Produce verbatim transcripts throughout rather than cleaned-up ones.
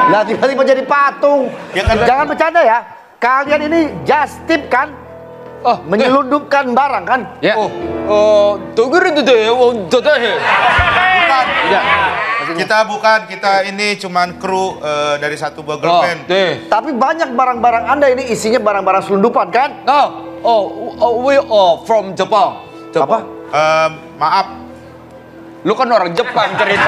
Nah, tiba-tiba jadi patung. Ya kan? Jangan bercanda ya. Kalian ini just tip kan? Oh, menyelundupkan barang kan? Ya. Oh, oh, tunggu itu deh. Oh, deh. Bukan. Tidak. Kita bukan, kita ini cuman kru uh, dari satu buah girl Oh, band. deh. Tapi banyak barang-barang Anda ini isinya barang-barang selundupan kan? No. Oh, oh, we are from Jepang. Apa? Um, maaf. Lu kan orang Jepang cerita.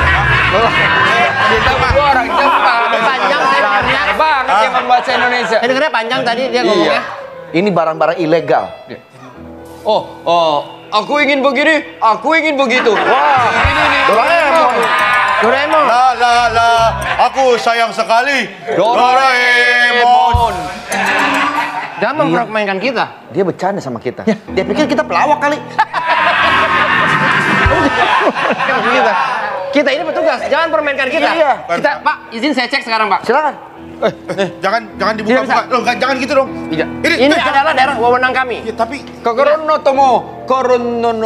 Kita gua orang Jepang. Panjang saya dengarnya. Banget yang membaca Indonesia. Saya dengarnya panjang tadi dia ngomongnya. Ini barang-barang ilegal. Oh, oh, aku ingin begini, aku ingin begitu. Wah, ini nih. Doraemon. Doraemon. La la la, aku sayang sekali Doraemon. Jangan mempermainkan kita. Dia bercanda sama kita. Dia pikir kita pelawak kali. kita. Kita ini petugas, jangan permainkan kita. Iya. Kita, Pak, izin saya cek sekarang, Pak. Silakan. Jangan jangan dibuka-buka. Loh, enggak, jangan gitu dong. Tidak. Ini, Ini adalah daerah wewenang kami. Ya, tapi Kokorono tomo, koronono.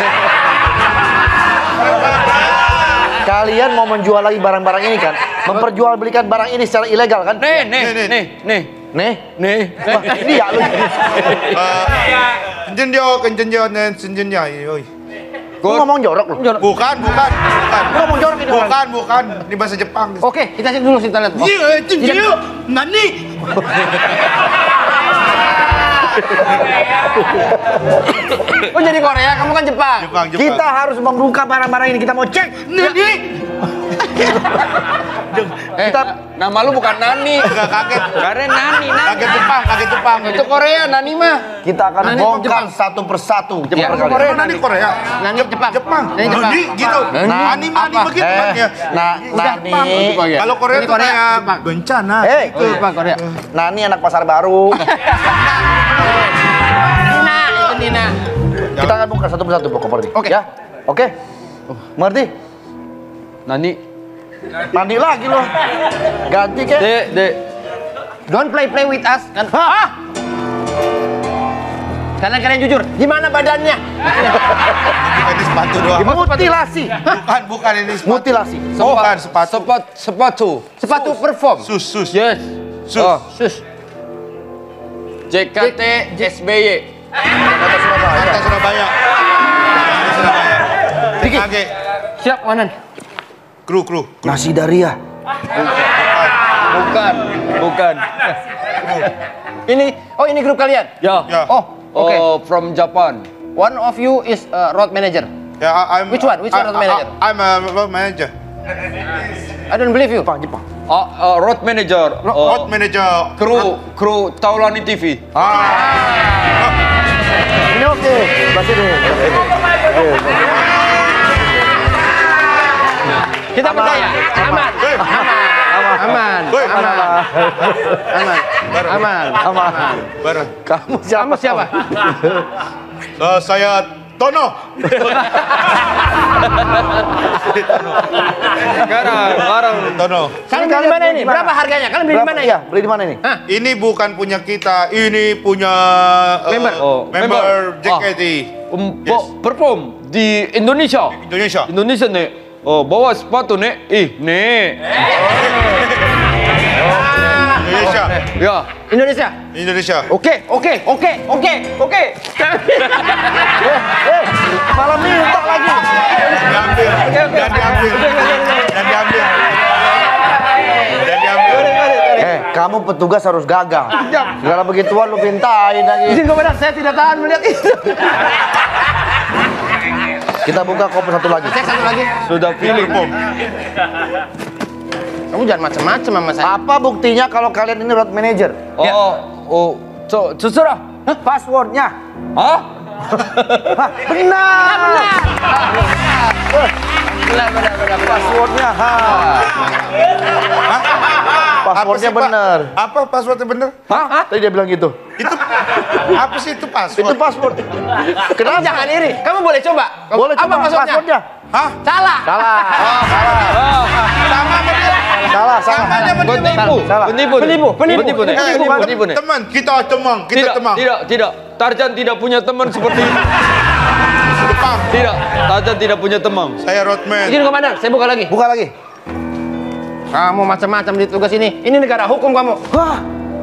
Kalian mau menjual lagi barang-barang ini kan? Memperjualbelikan barang ini secara ilegal kan? Nih, nih, nih, nih, nih, Nih. nih. Wah, ini ya lu. kenjenjo, kenjenjo, dan senjenja. Yoi. Lu ngomong jorok lu. Bukan, bukan, bukan. Lu ngomong jorok ini orang. Bukan, bukan. Di bahasa Jepang. Oke, kita cek dulu kita lihat. Oh. Iya, kenjenjo. Nani? Oh, jadi Korea, kamu kan Jepang. Jepang, Jepang. Kita harus membuka barang-barang ini. Kita mau cek. Nani? Eh, Kita nama lu bukan Nani. Enggak kaget. Karena Nani, Nani. Kaget Jepang, kaget Jepang. Itu Korea, Nani mah. kita akan Nani, bongkar Jepang. satu persatu. Ya, Jepang kalian. Korea, Nani Korea. Nani Jepang. Jepang. Nani Jepang. Nani gitu. Nani. Nani, Nani Apa? begitu Eh, kan ya. nah, Udah, Nani. Jepang. Ya. Kalau Korea Ini tuh Korea, kayak Jepang. bencana. Eh, Oh, Jepang, Korea. Nani anak pasar baru. Nina, itu Nina. Kita akan bongkar satu persatu pokok pergi. Oke. Ya. Oke. Mengerti? Nani. Mandi lagi loh. Ganti ke. Dek, dek. Don't play play with us kan? Hah? Kalian kalian jujur, gimana badannya? Ini sepatu doang. Mutilasi. Bukan, bukan ini sepatu. Mutilasi. Bukan sepatu. Sepat, sepatu. Sepatu perform. Sus, sus. Yes. Sus. Oh, Sus. J K T S B Y. Kata Surabaya. Kata Surabaya. Kata Surabaya. Diki. Kage. Siap, mana? Kru, kru. Nasi Daria. Bukan, bukan. Ini, oh ini grup kalian? Ya. Ya. Oh, oke. Oh, from Japan. One of you is a road manager. Ya, I- I'm. Which one? Which one I- road manager? I- I'm a road manager. I don't believe you. Jepang, Jepang. Uh, uh, road manager. Uh, Road manager. kru, kru Taulani T V. Ini oke. Sebelah sini. Kita percaya. Aman. Hei, Aman. Aman. Woi. Aman. Aman. Aman. Aman. Bareng. Kamu siapa? Kamu siapa? Eh, saya Tono. Sekarang, sekarang. Tono. Kalian beli di mana ini? Berapa harganya? Kalian beli di mana ya? ya? Beli di mana ini? Hah? Ini bukan punya kita, ini punya eh, Member. Oh, member member. J K T Um, Yes. po- perform di Indonesia. Indonesia. Indonesia nih. Oh, bawa sepatu nih. Ih, nih. Indonesia. Ya. Indonesia. Indonesia. Oke, oke, oke, oke, oke. Eh, malah minta lagi. Diambil. Dan diambil. Dan diambil. Dan diambil. Eh, kamu petugas harus gagal. Segala begituan lu pintain lagi. Izin komandan, saya tidak tahan melihat itu. Kita buka koper satu lagi. Cek satu lagi. Sudah feeling. Kamu jangan macam-macam sama saya. Apa buktinya kalau kalian ini road manager? Oh, oh, so, terserah. Passwordnya. Hah? Hah, benar. Benar, benar, benar. Passwordnya. Ha. Passwordnya benar. Apa passwordnya bener? Hah? Tadi dia bilang gitu. Itu apa sih itu password? Itu password. Kamu Kenapa? jangan iri. Kamu boleh coba. Kamu- Boleh apa coba maksudnya? passwordnya. Hah? Salah. Salah. Sama bener. Salah, salah. Sama dia bener. Penipu, Salah. penipu, Penipu, penipu. penipu, nih. Eh, penipu, tem- penipu, nih. teman, kita teman, kita Tidak, teman. tidak, tidak. Tarzan tidak punya teman seperti ini. Jepang. Tidak, Tarzan tidak punya teman. Saya roadman. Izin komandan, saya buka lagi. Buka lagi. Kamu macam-macam di tugas ini. Ini negara hukum kamu. Wah,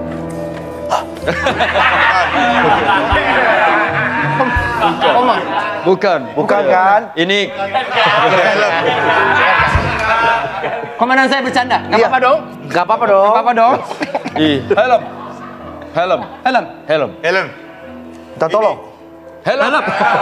Koma. Bukan. bukan kan? Ini Komandan saya bercanda. Gak Iya. apa-apa dong. Gak apa-apa dong. Gak apa-apa dong. i helm. Helm. Helm. Helm. Helm. Kita tolong. Helm.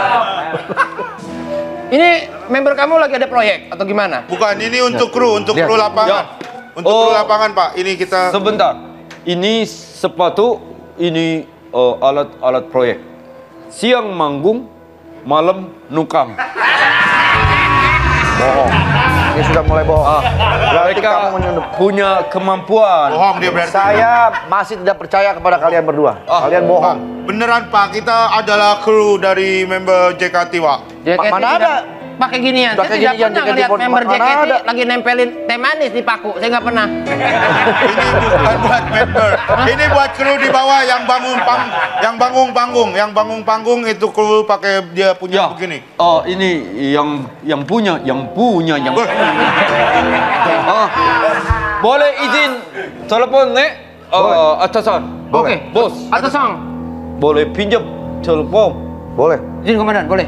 Ini member kamu lagi ada proyek atau gimana? Bukan, ini untuk kru, untuk Lihat. kru lapangan. Untuk Oh. kru lapangan, Pak. Ini kita Sebentar. Ini sepatu, ini uh, alat-alat proyek. Siang manggung, malam nukang. Bohong. Ini sudah mulai bohong. Ah, Berarti mereka kamu menyudup. punya kemampuan. bohong dia berarti. Saya masih tidak percaya kepada kalian berdua. Ah, Kalian bohong. Beneran, Pak. Kita adalah kru dari member J K T, Pak. J K T Mana tidak- ada? Pakai ginian. Pakai Saya tidak ginian, pernah J K T ngeliat pun- member J K mana T ada? lagi nempelin teh manis di paku. Saya nggak pernah. Ini bukan buat member. Ini buat kru di bawah yang bangun pang, yang bangun panggung, yang bangun panggung itu kru pakai dia punya Ya. begini. Oh, ini yang yang punya, yang punya, yang Wah. Ah, boleh izin telepon, Nek? Uh, atasan. Boleh. Oke. Bos. Atasan. Boleh pinjam telepon? Boleh. Izin komandan, boleh.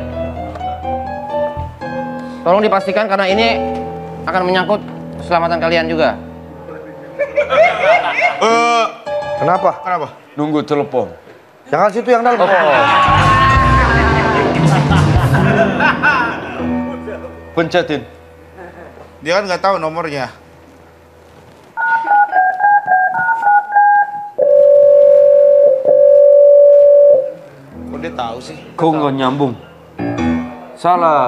Tolong dipastikan karena ini akan menyangkut keselamatan kalian juga. Eh, Kenapa? kenapa? Nunggu telepon. Jangan situ yang dalam. Pencetin. Dia kan nggak tahu nomornya. Kok dia tahu sih? Kok nggak nyambung? Salah.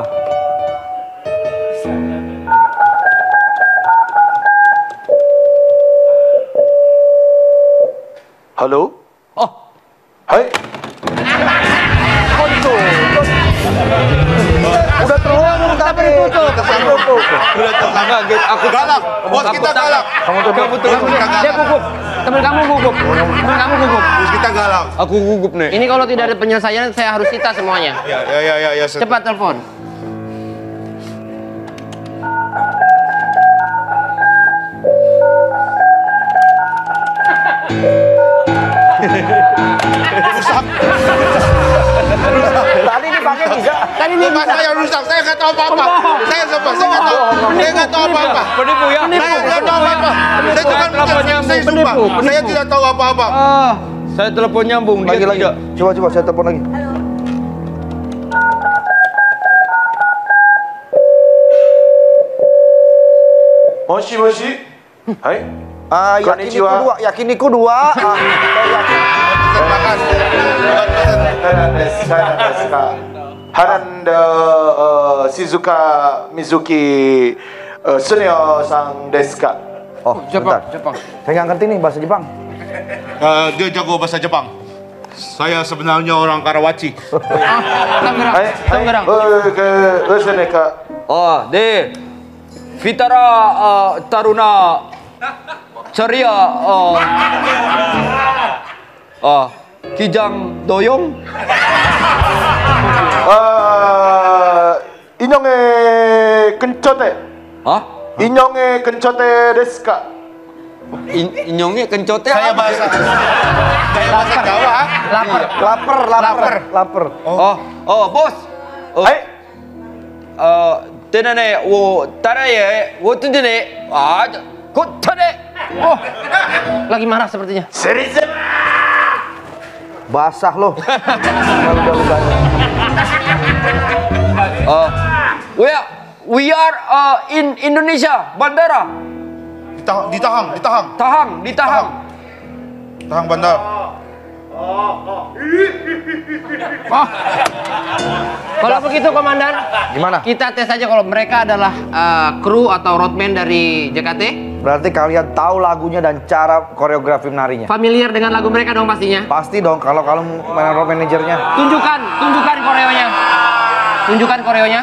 Halo? Oh, Hai. Konsul. Udah terhubung tapi tutup. Tertutup. Udah tahu. kaget. Aku Galak. Bos Aku kita takut. galak. Kamu tutup. Kamu tutup. Bos kita Dia galak. gugup. Temen kamu gugup. Temen kamu gugup. Bos kita galak. Aku gugup, Nek. Ini kalau tidak ada penyelesaian saya harus sita semuanya. Ya, ya, ya, ya, ya. set- Cepat telepon. Rusak. Tadi dipakai bisa. Tadi dia Mas saya rusak. Saya nggak tahu apa-apa. Saya sempat. Saya nggak tahu. Saya nggak tahu apa-apa. Penipu ya? Saya nggak tahu apa-apa. Saya cuma Telepon nyambung. saya sumpah. Penipu, Saya tidak tahu apa-apa. Ah, saya telepon nyambung. Dia Lagi lagi. tidak. Coba coba saya telepon lagi. Moshi moshi. Hai. Ah, yakiniku Konnichiwa. dua, yakiniku dua. Ah, saya yakin. Terima kasih. Hanan desu ka? Hanan desu ka? Hanan de uh, Shizuka Mizuki uh, Suneo sang desu ka? Oh, Jepang, sebentar. Jepang. Saya nggak ngerti nih bahasa Jepang. Eh, dia jago bahasa Jepang. Saya sebenarnya orang Karawaci. Ah, Tangerang. Hai. Tangerang. Oh, ke usene ka? Oh, de Fitara uh, Taruna Ceria uh, uh, Kijang Doyong. Uh, 인형의 근처대. Hah? 인형의 근처대 desu ka? In, inyongnya kencote Saya apa? bahasa saya bahasa Jawa. ah. Lapar. Lapar, lapar, lapar. Oh, oh, bos. Oh, Hai. uh, tenane wo taraye wo tundene ah kok tane. Oh, lagi marah sepertinya. Serize. Basah loh. Udah-udahnya. Uh, we are we are uh, in Indonesia, bandara. Ditahang, ditahang, ditahang, Tahang, ditahang. tahang bandar. Kalau begitu komandan, Gimana? kita tes aja kalau mereka adalah eh, kru atau roadman dari J K T. Berarti kalian tahu lagunya dan cara koreografi menarinya. Familiar dengan lagu mereka dong pastinya. Pasti dong kalau kalau mana road manajernya. Tunjukkan, tunjukkan koreonya. Tunjukkan koreonya.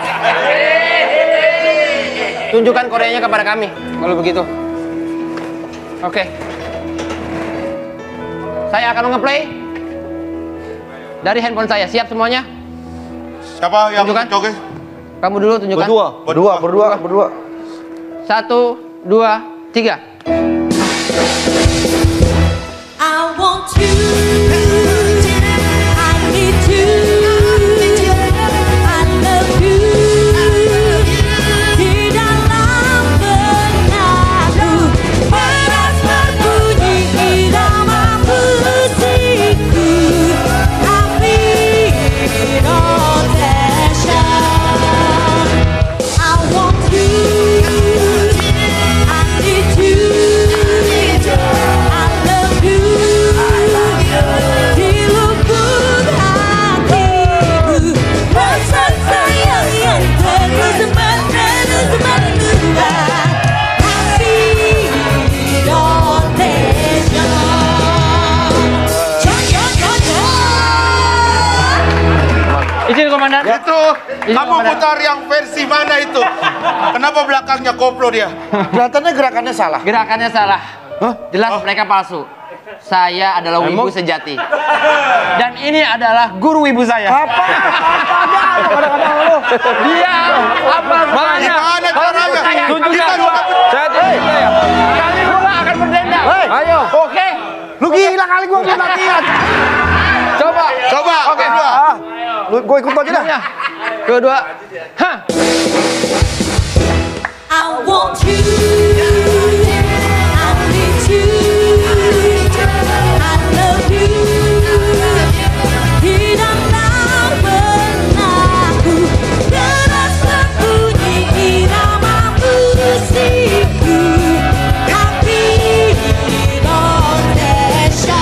Tunjukkan koreonya kepada kami. Kalau begitu. Oke. Saya akan nge-play dari handphone saya. Siap semuanya? Siapa yang Tunjukkan. joget? Kamu dulu tunjukkan. Berdua. Berdua, berdua, berdua. Satu, dua, tiga. I want you, I need you, I love you. Di dalam benakku beras berbunyi irama musikku. Happy rotation. I want you, I need you, I love you. Di lubuk hatiku rasa sayang yang terus menerus menggugah. Happy rotation. Izin komandan. Itu, Ini kamu komandan. putar yang versi mana itu? Kenapa belakangnya koplo dia? Kelihatannya gerakannya salah. Gerakannya salah. Jelas mereka palsu. Saya adalah wibu sejati. Dan ini adalah guru wibu saya. Apa? Kadang-kadang lu. Dia apa semuanya? Gimana caranya? Tunjukkan. Kita sudah Saya tunjukkan. Kali dua akan berdendam. Hei. Ayo. Oke. Lu gila kali gua belum latihan. Coba. Coba, Oke. kedua. Ah, lu gua ikut aja dah. Kedua. Hah. I want you, I need you, I love you. Di dalam benakku deras berbunyi irama musikku. Happy rotation.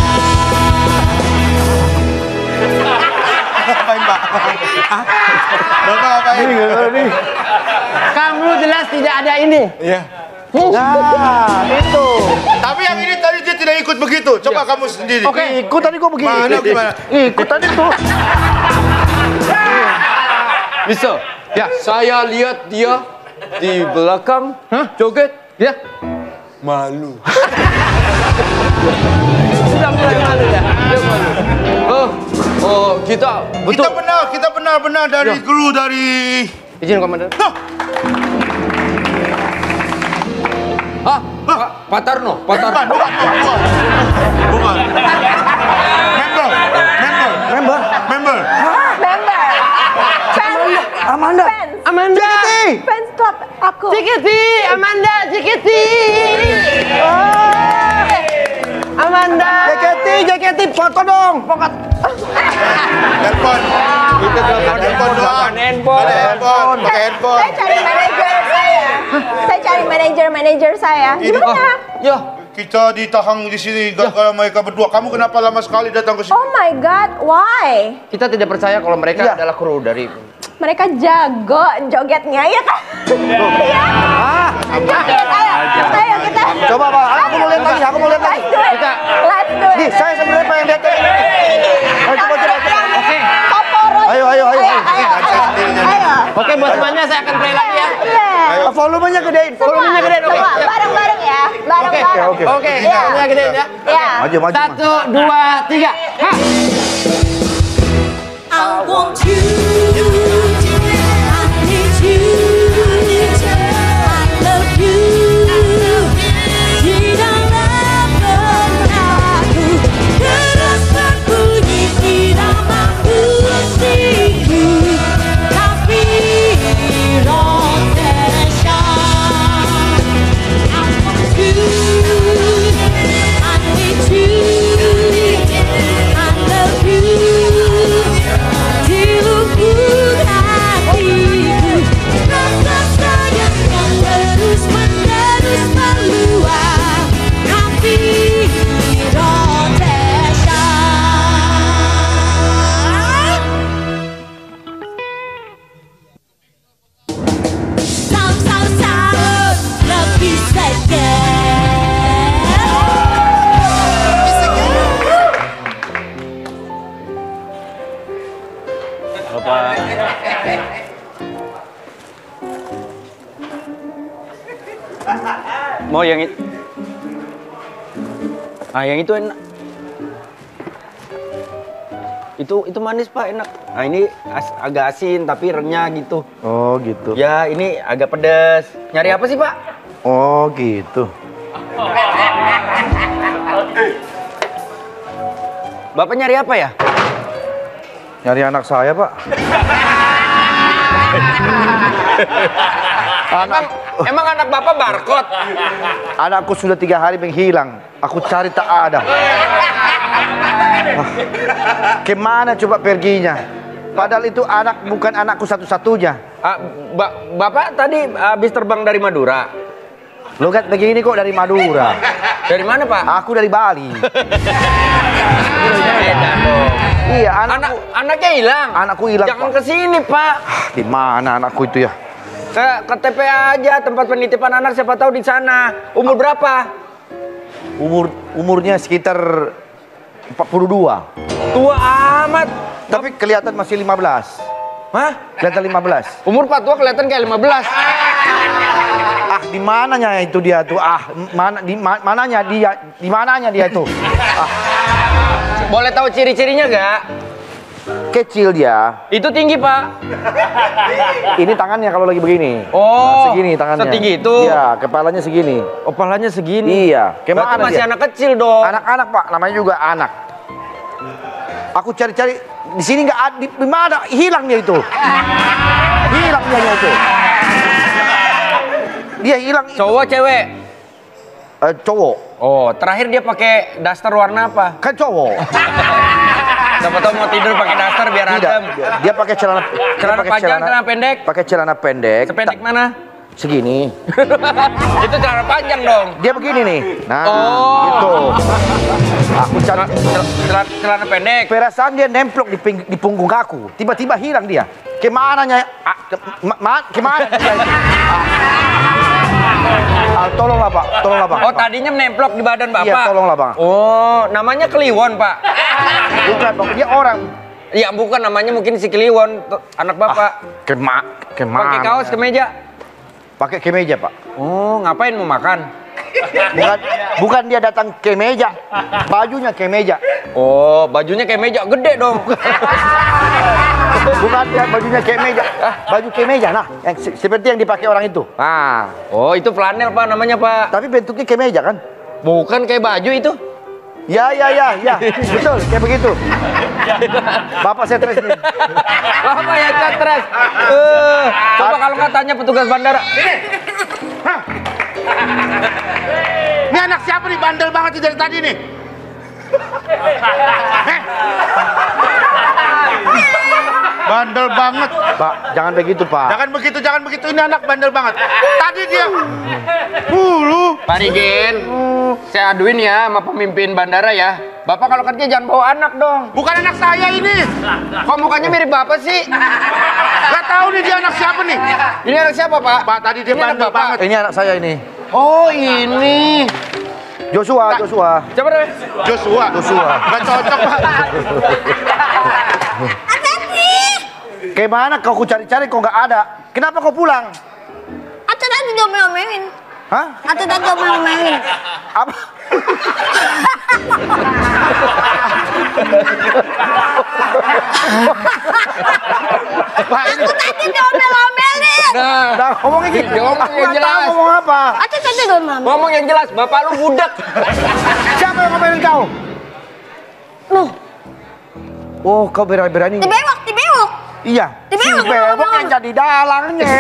Apain, Pak? Hah? Bapak apain? Kamu jelas tidak ada ini. Iya. Nah, itu. Tapi yang ini tadi dia tidak ikut begitu. Coba kamu sendiri. Oke, ikut tadi gua begini. Mana, gimana? Ikut tadi tuh. Bisa. Ya, saya lihat dia di belakang joget. Ya. Malu. Sudah mulai malu ya. Dia malu. Oh, oh kita Kita betul. benar, kita benar-benar dari guru dari... Izin komandan. Hah! Ah, Pak Pak Tarno, Pak Bukan, Tarno. bukan, bukan. Bukan. Member, member, Member. member. Member. Fans. Amanda. Fans. Amanda. Fans club aku. Cikiti, Amanda, Cikiti. Amanda. J K T, J K T, foto dong. Foto. Handphone. Kita telepon handphone doang. Handphone. Ada handphone, pakai handphone. Saya cari manajer saya. Saya cari manajer manajer saya. Gimana? Ya, Kita ditahan di sini gara-gara mereka berdua. Kamu kenapa lama sekali datang ke sini? Oh my god, why? Kita tidak percaya kalau mereka Iya. adalah kru dari Mereka jago jogetnya ya kan? Iya. Ah, Joget, ayo. Ayo kita. coba Pak, aku mau lihat lagi, aku mau lihat lagi. Let's do it. Kita. Let's do it. Nih, saya sebenarnya pengen lihat. Ayo coba coba. Oke. Poporo. Ayo, ayo, ayo. Ayo, ayo. Saya sendiri nyanyi. Ayo. Oke, buat temannya saya akan play lagi ya. Iya. Volumenya gedein. Semua, Volumenya gedein, oke. semua. Bareng-bareng ya. Bareng-bareng. Oke, Oke, Iya. volumenya gedein ya. Iya. Maju, maju. Satu, dua, tiga. Hah. I want you, I need you, I love you. Di dalam benakku terus berbunyi irama musikku. Tapi rotation. I want you, I need you, I love you. Di lubuk hatiku rasa sayang yang terus menerus meluap. Happy rotation. Sound, sound, sound, lebih saja. mau yang itu. Ah, yang itu enak. Itu itu manis Pak, enak. Nah ini as- agak asin tapi renyah gitu. Oh gitu. Ya ini agak pedas. Nyari apa sih Pak? Oh gitu. Bapak nyari apa ya? Nyari anak saya, Pak. Emang, emang anak Bapak barcode? Anakku sudah tiga hari menghilang. Aku cari tak ada. Ah, kemana coba perginya? Padahal itu anak bukan anakku satu-satunya. Ah, ba- Bapak tadi habis terbang dari Madura. Logat begini kok dari Madura. Dari mana, Pak? Aku dari Bali. Beda dong. Iya, Anak, anakku. anaknya hilang. Anakku hilang, Jangan Pak. ke sini, Pak. Di mana anakku itu ya? Ke, ke T P A aja, tempat penitipan anak, siapa tahu di sana. Umur berapa? Umur umurnya sekitar empat puluh dua. Tua amat. Tapi kelihatan masih lima belas. Hah? Kelihatan lima belas. Umur Pak tua kelihatan kayak lima belas. Ah, di mananya itu dia tuh? Ah, mana di ma- mananya dia? Di mananya dia itu? Ah, Boleh tahu ciri-cirinya gak? kecil dia. Itu tinggi, Pak. Ini tangannya kalau lagi begini. Oh, segini tangannya. setinggi itu? Iya, kepalanya segini. Oh, palanya segini. Iya. Berarti Kemana masih dia? anak kecil dong. Anak-anak, Pak, namanya juga anak. Aku cari-cari di sini nggak ada, di, di mana hilang dia itu? Hilang dia itu. Dia hilang. Cowok, cewek? Eh, cowok. Oh, terakhir dia pakai daster warna apa? Kan cowok. Siapa tahu mau tidur pakai daster biar Tidak. adem. Dia, dia pakai celana dia Celana pakai panjang, celana pendek? Pakai celana pendek. Sependek Ta- mana? Segini. Itu celana panjang dong. Dia begini nih. Nah, Oh. gitu. Aku cari Cel- Celana, celana pendek. perasaan dia nemplok di, ping- di punggung aku. Tiba-tiba hilang dia. Kemananya? Ah, ke, ma, ma- kemana dia itu? Ah, ah, tolonglah, Pak. Tolonglah, Pak. Oh, tadinya menempelok di badan Bapak? Iya, tolonglah, Pak. Oh, namanya Kliwon, Pak? Bukan, Pak. Dia orang. Iya, bukan, namanya mungkin si Kliwon, tuh, anak Bapak. Kema, kemana? Pakai kaos, kemeja. Pakai kemeja, Pak. Oh, ngapain mau makan? Bukan, bukan dia datang ke meja. Bajunya ke meja. Oh, bajunya kayak meja gede dong. Bukan dia bajunya ke meja. Baju ke meja, nah, yang se- seperti yang dipakai orang itu. Ah, oh itu flanel Pak namanya Pak. Tapi bentuknya ke meja kan? Bukan kayak baju itu. Ya, ya, ya, ya. Betul, kayak begitu. Bapak stres nih. Bapak ya stres. Eh, coba kalau nggak tanya petugas bandara. Ini anak siapa nih? Bandel banget sih dari tadi nih. Heh. Bandel banget. Pak, jangan begitu, Pak. Jangan begitu, jangan begitu. Ini anak bandel banget. Tadi dia. Hulu. Pak Rigen, saya aduin ya sama pemimpin bandara ya. Bapak kalau kerja jangan bawa anak dong. Bukan anak saya ini. Kok mukanya mirip Bapak sih? Gak tahu nih dia anak siapa nih. Ini anak siapa Pak? Pak, tadi dia Ini anak bandel Bapak. banget. Ini anak saya ini. Oh ini. Joshua, Joshua. Siapa namanya? Joshua. Joshua. Gak cocok, Pak. Kemana kau ku cari-cari kau nggak ada? Kenapa kau pulang? Atau tadi diomelin. Hah? Atau tadi diomelin. Apa? Pak, ini Tadi diomel-omelin. Nah, Nah, ngomongnya gitu. Ngomong yang Aku nggak tahu jelas. ngomong apa. Atau tadi diomelin. ngomong yang jelas. Bapak lu budak. Siapa yang ngomelin kau? Loh, Oh, kau berani-berani. dibewok, dibewok. Iya. Di Si bewok, bewok bewok. yang jadi dalangnya.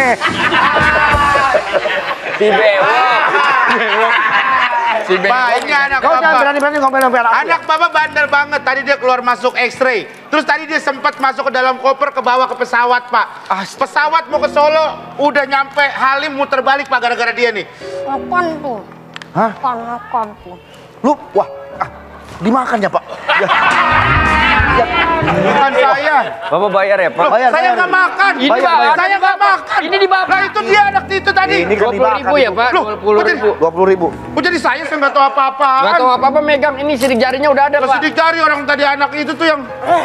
Si bewok. Si bewok. Pak, ini anak Kau jangan Bapak. berani-berani ngomelin anak aku. Anak Bapak bandel banget. Tadi dia keluar masuk X-ray. Terus tadi dia sempat masuk ke dalam koper ke bawah ke pesawat, Pak. Pesawat mau ke Solo, udah nyampe Halim muter balik, Pak, gara-gara dia nih. Makan tuh. Hah? Makan, makan tuh. Lu, wah, ah, dimakan ya, Pak. Ya. Ya. Bukan saya. Bapak bayar ya Pak? Loh, Bayar, saya bayar. nggak makan. Ini Bayar, Pak, bayar. Saya nggak makan. Ini di Bapak. Lah itu dia anak itu tadi. Ini kan dua puluh ribu ya Pak? Loh, dua puluh kok jadi- ribu. dua puluh ribu. Oh jadi saya saya nggak tahu apa-apaan. Gak tahu apa-apa megang. Ini sidik jarinya udah ada Terus Pak. dicari orang tadi anak itu tuh yang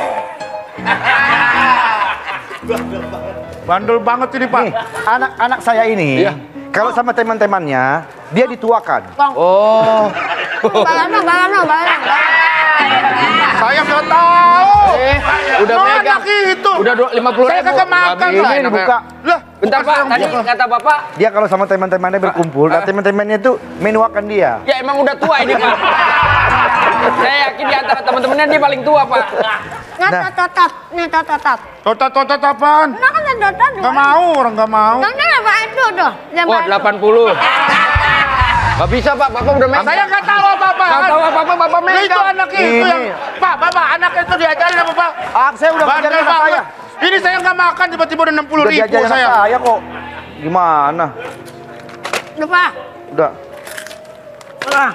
bandel banget ini, Pak. Nih, anak-anak saya ini, Iya. kalau sama teman-temannya, dia dituakan. Oh. Bayarnya, bayarnya, bayarnya. Saya nggak tahu. Eh, udah Oh, megang. anak itu. Udah lima puluh Saya ribu. kagak makan, Nggak bisa, Ini anaknya. dibuka. Lah, Bentar Pak, tadi kata Bapak. Dia kalau sama teman-temannya berkumpul, dan teman-temannya itu menuakan dia. Ya emang udah tua ini Pak. Saya yakin di antara teman-temannya dia paling tua Pak. Nah, totot, nah totot. Totot-totot apaan? Nah kan totot. Gak mau, orang gak mau. Nah, nah, apa itu tuh? Oh, delapan puluh. Gak bisa Pak, Bapak udah megang. Saya nggak tahu apa-apa. Gak tahu apa-apa, Bapak Nah, itu megang. anak itu yang... Pak, Bapak, anak itu diajarin apa Pak? Ah, saya udah Bandel ngajarin anak banget. saya. Ini saya nggak makan tiba-tiba udah enam puluh Udah ribu diajarin anak saya. saya kok. Gimana? Udah, Pak. Udah. Udah.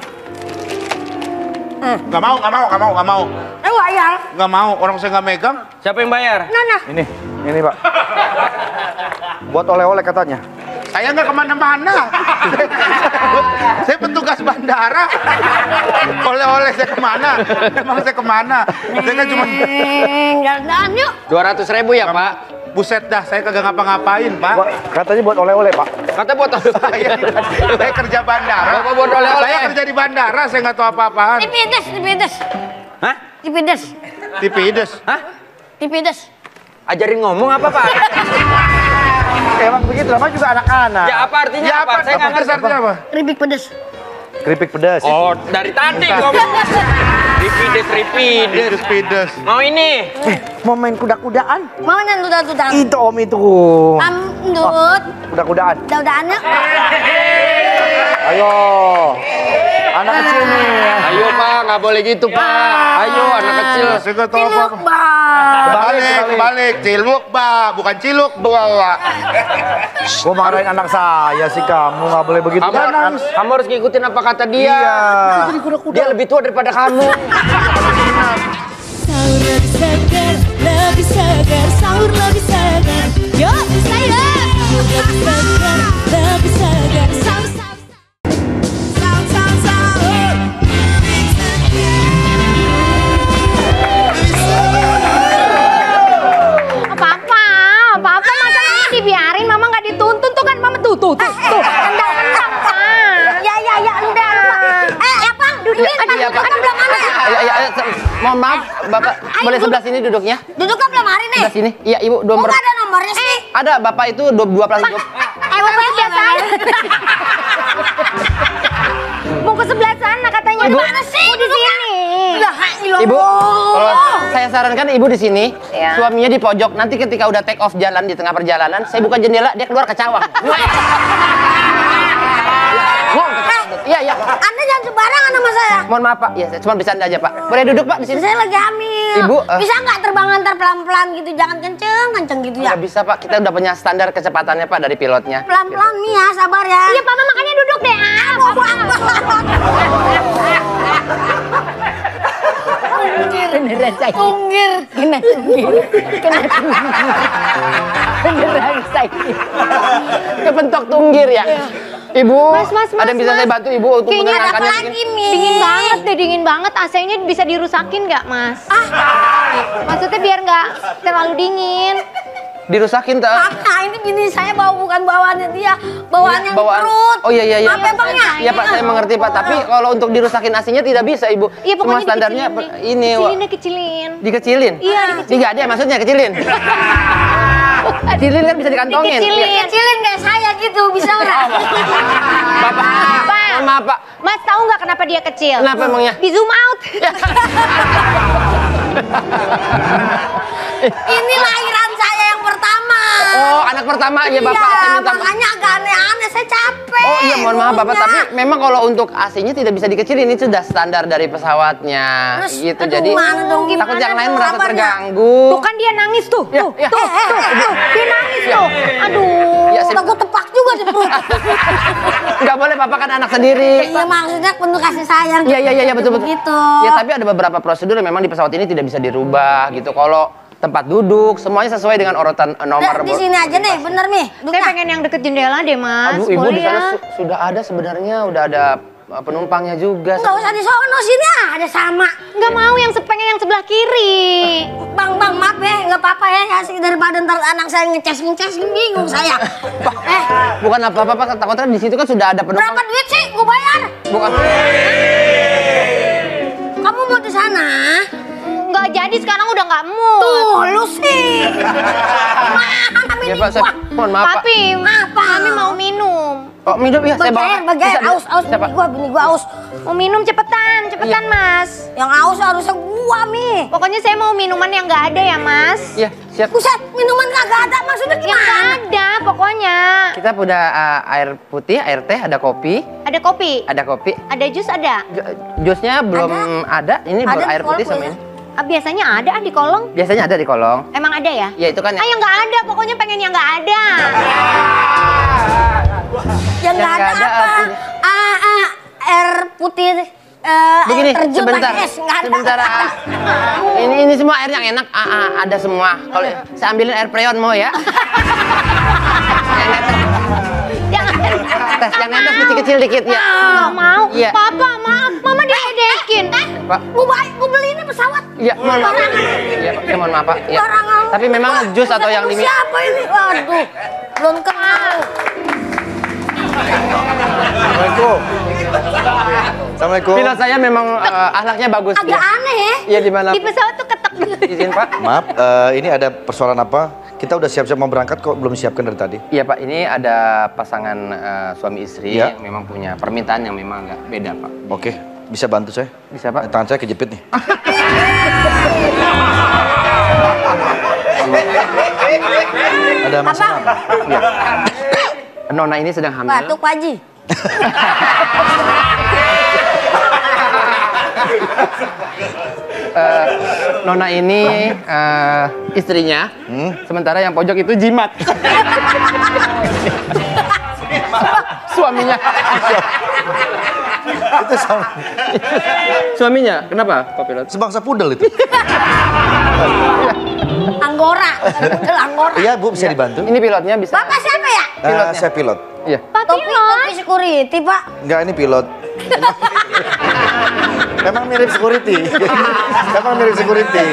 Nggak mau, nggak mau, nggak mau, nggak mau. Eh, bayar. Nggak mau, orang saya nggak megang. Siapa yang bayar? Nah, nah. Ini, ini Pak. Buat oleh-oleh katanya. Saya nggak kemana-mana. Saya petugas bandara. Oleh-oleh saya kemana? Emang saya kemana? Saya kan cuma... Eh, jalan yuk. dua ratus ribu ya Pak. Buset dah, saya kagak ngapa-ngapain, Pak. Buat- katanya buat oleh-oleh Pak. Kata buat Saya, saya kerja bandara. Bapak buat oleh-oleh. Saya kerja di bandara, saya nggak tahu apa-apaan. Tipides, tipides. Hah? Tipides. Tipides. Hah? Tipides. Ajarin ngomong apa Pak? Emang begitu, namanya juga anak-anak. Ya apa artinya Ya apa? apa? Saya nggak Apa ngerti. artinya apa? Keripik pedes. Keripik pedas. Oh, dari tadi ngomong. Ripides, ripides. Tipides. Mau ini? Eh, mau main kuda-kudaan? Mau nang duda-duda. Itu Om itu. Am ndut. Kuda-kudaan. Daudaannya. Ayo. Anak kecil nih. Ayo Pak, nggak boleh gitu Pak. Ayo anak kecil. Saya nggak tahu Ciluk, apa-apa. Bang. Balik, balik. Ciluk, Ba. Bukan ciluk, Ba. Gua marahin anak saya sih kamu, nggak boleh begitu. Kamu, Kan? kamu harus ngikutin apa kata dia. Iya. Dia lebih tua daripada kamu. Sahur lebih segar, lebih segar, sahur lebih segar. Yuk, bisa ya. Sahur lebih segar, lebih segar, sahur, sahur, sahur, sahur, sahur. Apa-apa, apa-apa masa mama dibiarin, mama nggak dituntun tuh kan mama tuh tuh tuh tuh endang endang Pak. Ya, ya, ya, endang. Eh, ya, Bang, dudukin. Iya, iya, Pak. Duduknya belum ada. Ayo, ayo, ayo. se- Mohon maaf, Bapak boleh sebelah sini duduknya? Duduknya belum hari nih. Sebelah sini. Iya, Ibu, dua Kok nomor. nggak ada nomornya sih? Ada, Bapak itu dua dua plus dua. Eh, bapak biasa aja. Mau ke sebelah sana katanya. Ibu. Mana sih? Mau di sini. Lah, ilah. Ibu, kalau saya sarankan Ibu di sini, Iya. suaminya di pojok. Nanti ketika udah take off jalan di tengah perjalanan, saya buka jendela, dia keluar ke cawang. Iya, iya. Anda jangan sembarangan sama saya. Mohon maaf Pak, ya saya cuma bercanda aja Pak. Boleh duduk Pak di sini? Saya lagi hamil. Ibu, eh. Bisa nggak terbang antar pelan-pelan gitu? Jangan kenceng, kenceng gitu ya. Nggak bisa Pak, kita udah punya standar kecepatannya Pak dari pilotnya. Pelan-pelan nih ya, sabar ya. Iya, Mama makanya duduk deh. Ah, Beneran saya. Tunggir. kena tunggir. Kena tunggir. Beneran saya. Kepentok tunggir ya. Ibu, Mas, mas, mas, ada yang bisa mas. saya bantu Ibu untuk Kayaknya ada menenangkannya apa mungkin? lagi, Mi? Dingin banget deh, dingin banget. A C-nya bisa dirusakin nggak, Mas? Ah, Maksudnya biar nggak terlalu dingin. Dirusakin tak? Nah, ini bini saya bawa bukan bawaannya dia, bawaan yang Bawaan. perut. Oh iya iya iya. Apa Bang ya? Iya Pak, saya mengerti Pak. Tapi kalau untuk dirusakin A C-nya tidak bisa Ibu. Iya, Cuma pokoknya standarnya dikecilin pe- deh. ini. Wak. Kecilin deh, kecilin. Dikecilin? Iya, Tiga ada maksudnya kecilin. Kecilin kan bisa dikantongin. Dikecilin. Kecilin kayak saya gitu, bisa nggak? Bapak, Pak. mohon maaf Pak. Mas tahu nggak kenapa dia kecil? Kenapa emangnya? Di zoom out. Ini lahiran saya yang pertama. Oh, anak pertama ya Bapak. Iya, Saya minta makanya agak aneh-aneh, saya capek. Oh iya mohon maaf Bapak, ngomongnya. tapi memang kalau untuk A C-nya tidak bisa dikecilin, ini sudah standar dari pesawatnya. Terus, Gitu. aduh, Jadi gimana dong, takut gimana yang lain dong, merasa kabarnya? terganggu. Tuh kan dia nangis tuh. Ya, Tuh, ya. tuh, tuh, tuh. Dia nangis tuh. Aduh. Ya, saya- Takut tepak juga di perut. Nggak boleh Bapak kan anak sendiri. Iya maksudnya penuh kasih sayang. Iya iya iya betul betul. Gitu. Ya tapi ada beberapa prosedur yang memang di pesawat ini tidak bisa dirubah gitu. Kalau tempat duduk semuanya sesuai dengan urutan eh, nomor. Di sini aja deh, bener Mi. Saya Duduknya. pengen yang deket jendela deh, Mas. Aduh ibu Boleh di sana ya? su- sudah ada sebenarnya udah ada eh, penumpangnya juga. Nggak usah di sono, sini ada sama. Nggak mau yang sepengen yang sebelah kiri. Bang, bang, maaf ya, nggak apa-apa ya, ya sih daripada ntar anak saya ngeces-ngeces, bingung saya. Eh, Bukan apa-apa Pak, takutnya di situ kan sudah ada penumpang. berapa duit sih? Gue bayar. Bukan. Kamu mau di sana? Nggak jadi sekarang udah nggak mood. Tuh, lu sih. Mana ini. Ya, Pak, saya, Wah, mohon maaf, Pak. Papi, Apa? Kami mau minum. Oh, minum ya, saya Bagi bawa. air, bagi air. Bisa, Aus, aus. Siapa? Bini gua, bini gua aus. Mau minum cepetan, cepetan Mas. Yang aus harusnya gua, Mi. Pokoknya saya mau minuman yang nggak ada ya Mas. Iya, siap. Buset, minuman kagak ada. Maksudnya Yang nggak gimana? ada pokoknya. Kita punya uh, air putih, air teh, ada kopi, Ada kopi, ada kopi. ada jus ada. Ju- Jusnya belum ada, ini Ada baru di air putih kolong sama ya? ini. Ah, biasanya ada ah, di kolong. Biasanya ada di kolong. Emang ada ya? Ya itu kan Ah, yang nggak ada, pokoknya pengen yang nggak ada. Yang nggak ada, nggak ada apa? artinya. Ah, ah, air putih. eh, Begini, air terjun sebentar, pakai es, nggak ada. sebentar. ah. Ini ini semua air yang enak, ah, ah, ada semua. Kalau saya ambilin air freon mau ya? Yang netes, Yang ada. tes, yang netes kecil-kecil dikit ya. Nggak mau. Iya. Papa, maaf, Mama diledekin. Pak, Gua baik, gua beli ini pesawat. ya mohon maaf. Ya, Pak, ya, mohon maaf Pak. Ya. Barangan. Tapi memang jus atau yang Ketemu dimi. Siapa ini? Waduh, belum kenal. Assalamualaikum. Assalamualaikum. Pilot saya memang eh, akhlaknya bagus. Agak aneh ya. Iya di mana? Di pesawat tuh ketek. Izin Pak. Maaf, eh, ini ada persoalan apa? Kita udah siap-siap mau berangkat kok belum siapkan dari tadi. Iya Pak, ini ada pasangan eh, suami istri Iya. yang memang punya permintaan yang memang agak beda Pak. Oke, bisa bantu saya? Bisa Pak? Eh, Tangan saya kejepit nih. Ada masalah apa? Iya. Nona ini sedang hamil. Batuk Pak Haji. Eh, Nona ini eh, istrinya, sementara yang pojok itu jimat. Suaminya. Itu sama. Suaminya, kenapa Pak Pilot? Sebangsa pudel itu. Anggora, bukan pudel Anggora. Iya Bu, bisa dibantu? Ini pilotnya bisa. Bapak siapa ya? Eh, pilotnya. saya pilot. Iya. Pak Topi, Pilot. topi security, Pak. Enggak, ini pilot. Memang mirip security. Memang mirip security.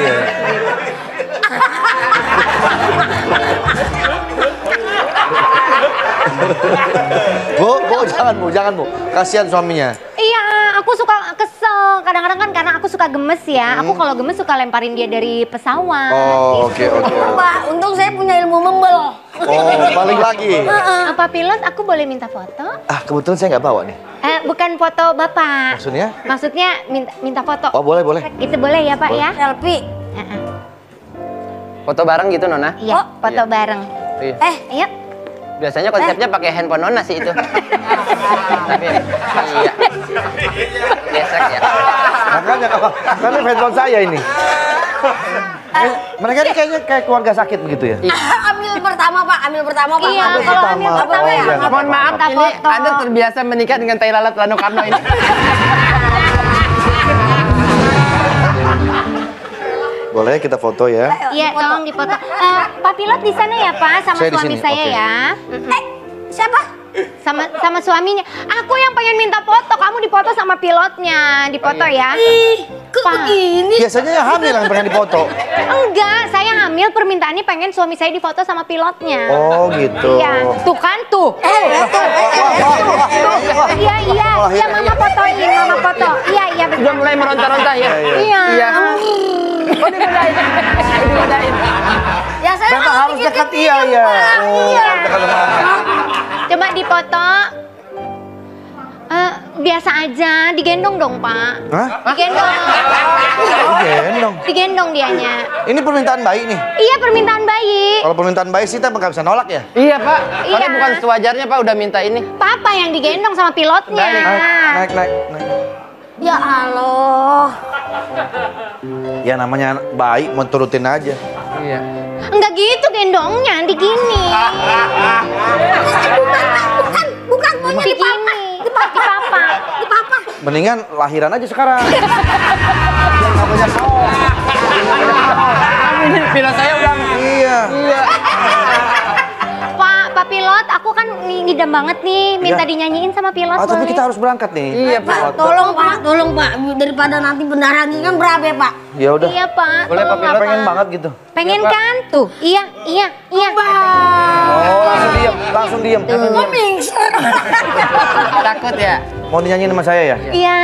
Bu, Bu, jangan Bu, jangan Bu. Kasihan suaminya. Iya, aku suka kesel. Kadang-kadang kan karena aku suka gemes ya. Aku kalau gemes suka lemparin dia dari pesawat. Oh, oke, oke. Pak, untung saya punya ilmu membel. Oh, balik lagi. Eh, Pak Pilot, aku boleh minta foto? Ah, kebetulan saya nggak bawa nih. Eh, bukan foto Bapak. Maksudnya? Maksudnya minta minta foto. Oh, boleh, boleh. Itu boleh ya, Pak ya? Selfie. Heeh. Foto bareng gitu Nona? Iya, foto Iya. bareng. Iya. Eh, ayo. Biasanya konsepnya pakai handphone Nona sih itu. Tapi iya. Gesek ya. Makanya kalau karena handphone saya ini. Eh, mereka ini kayaknya kayak keluarga sakit begitu ya? Ambil pertama, Pak. Ambil pertama, Pak. Iya, Ambil kalau pertama. ambil pertama Oh, ya. iya. nggak Mohon maaf, minta ini foto. Anda terbiasa menikah dengan tai lalat Rano Karno ini. Boleh kita foto ya? Iya, tolong dipoto. Eh, Pak Pilot di sana ya, Pak, sama Saya di suami sini, saya oke. ya. Eh, siapa? Sama sama suaminya. Aku yang pengen minta foto, kamu dipoto sama pilotnya. Dipoto ya. Ih, kok Pak. begini? Biasanya yang hamil yang pengen dipoto. Enggak, saya hamil permintaannya pengen suami saya difoto sama pilotnya. Oh gitu. Iya, tuh kan tuh. Eh, tuh, eh, eh, eh. Iya, iya, iya, mama fotoin, mama foto. Iya, iya, Sudah betul. mulai meronta-ronta ya. Iya. Iya. Oh digodain. Digodain. Ya saya Memang mau harus dikit-dikit, dekat iya ya. Pak. Oh, Iya. dekat rumah. Coba dipoto. Eh, biasa aja, digendong dong, Pak. Hah? Digendong. Gendong. Digendong dianya. Ini permintaan bayi nih. Iya, permintaan bayi. Kalau permintaan bayi sih kita nggak bisa nolak ya. Iya Pak, karena Iya. bukan sewajarnya Pak udah minta ini. Papa yang digendong sama pilotnya. Baik. Naik, naik, naik, naik. Ya Allah. Ya namanya bayi mau turutin aja. Iya. Enggak gitu gendongnya, digini. Bukan, bukan, bukan. Maunya di papa. Digini. Di papa. Di papa. Mendingan lahiran aja sekarang. Biar nggak banyak kaos. Ini pilot saya ulang. Iya. Iya. Pak, Pak Pilot, aku kan ngidam banget nih, minta Iya. dinyanyiin sama pilot. Ah, tapi boleh? kita harus berangkat nih. Iya Pak. Pak, tolong Pak, tolong Pak. Daripada nanti beneran ini kan berabe Pak. Ya udah. Iya, Pak. Boleh, Pak tolong, Pilot? Pengen banget gitu. Pengen Iya, Pak. kan? Tuh, iya, iya, iya. Oh, langsung diem, langsung diem. Kok mingser? Takut ya? Mau dinyanyiin sama saya ya? Iya.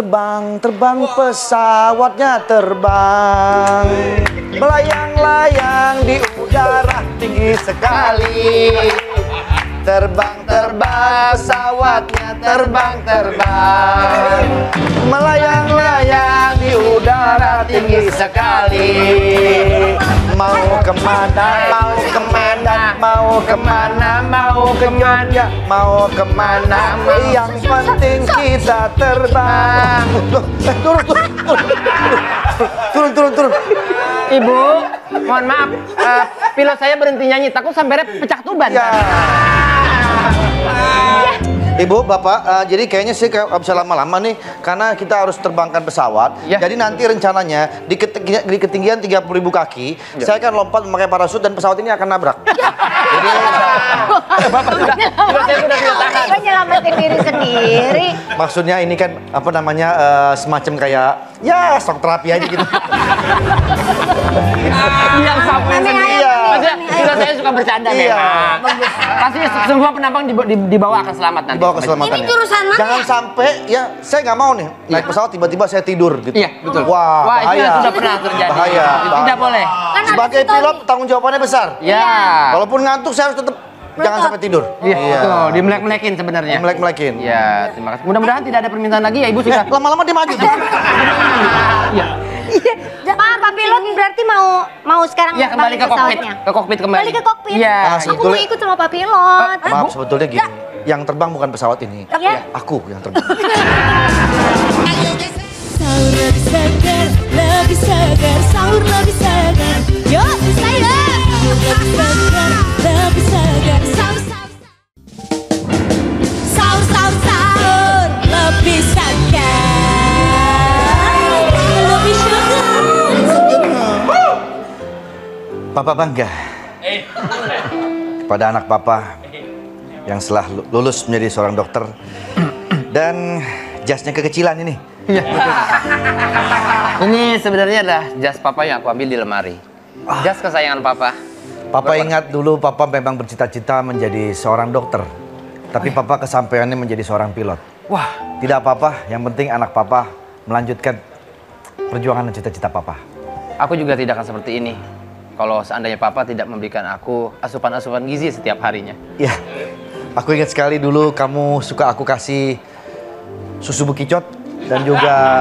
Terbang, terbang pesawatnya terbang. Melayang-layang melayang di udara tinggi sekali. Terbang-terbang pesawatnya terbang-terbang, melayang-layang di udara tinggi sekali. Mau kemana, mau kemana, mau kemana, mau ke Jogja, mau kemana, yang penting kita terbang. Turun, turun, turun, turun, turun. Ibu, mohon maaf, uh, pilot saya berhenti nyanyi, takut sampai pecah tuban. Ya. Ibu, Bapak, uh, jadi kayaknya sih nggak bisa lama-lama nih, karena kita harus terbangkan pesawat. Ya. Jadi nanti rencananya di ketinggian, di ketinggian tiga puluh ribu kaki, ya. Saya akan lompat memakai parasut dan pesawat ini akan nabrak. Ya. Jadi, Bapak sudah, saya sudah tidak tahan. Bapak nyelamatin diri sendiri. Maksudnya ini kan apa namanya uh, semacam kayak ya shock terapi aja gitu. Yang sampai sendiri. Maksudnya, juga saya suka bercanda Iya. memang. Pasti semua penumpang dibawa akan selamat nanti. Dibawa keselamatan. Ini jurusan mana? Jangan sampai ya saya nggak mau nih naik pesawat tiba-tiba saya tidur gitu. Iya, betul. Wah, Wah, itu bahaya. yang sudah pernah terjadi. Bahaya. Itu tidak boleh. Kan ada Sebagai si Tommy. pilot tanggung jawabannya besar. Ya. Walaupun ngantuk saya harus tetap jangan sampai tidur. Iya, betul. Dimelek-melekin sebenarnya. Melek-melekin. Ya, terima kasih. Mudah-mudahan tidak ada permintaan lagi ya, Ibu Ya, sudah. lama-lama dia maju. Iya. Pak, Pak pilot berarti mau mau sekarang Iya, kembali ke kokpit. pesawatnya? Ke kokpit kembali. Balik ke kokpit. Iya. Ah, Aku mau sebetulnya- ikut sama Pak pilot. Maaf sebetulnya gini. Yang terbang bukan pesawat ini. Ya. Aku yang terbang. Sahur lebih segar, lebih segar, sahur lebih segar. Yuk, saya. Sahur lebih segar, lebih segar, sahur, sahur, sahur, sahur, sahur, lebih segar, lebih segar. Papa bangga kepada anak papa yang setelah lulus menjadi seorang dokter dan jasnya kekecilan ini. Iya, betul. Ini sebenarnya adalah jas papa yang aku ambil di lemari. Jas kesayangan papa. Papa ingat dulu papa memang bercita-cita menjadi seorang dokter. Tapi papa kesampaiannya menjadi seorang pilot. Wah, Tidak apa-apa, yang penting anak papa melanjutkan perjuangan dan cita-cita papa. aku juga tidak akan seperti ini kalau seandainya papa tidak memberikan aku asupan-asupan gizi setiap harinya. Ya, aku ingat sekali dulu kamu suka aku kasih susu bekicot dan juga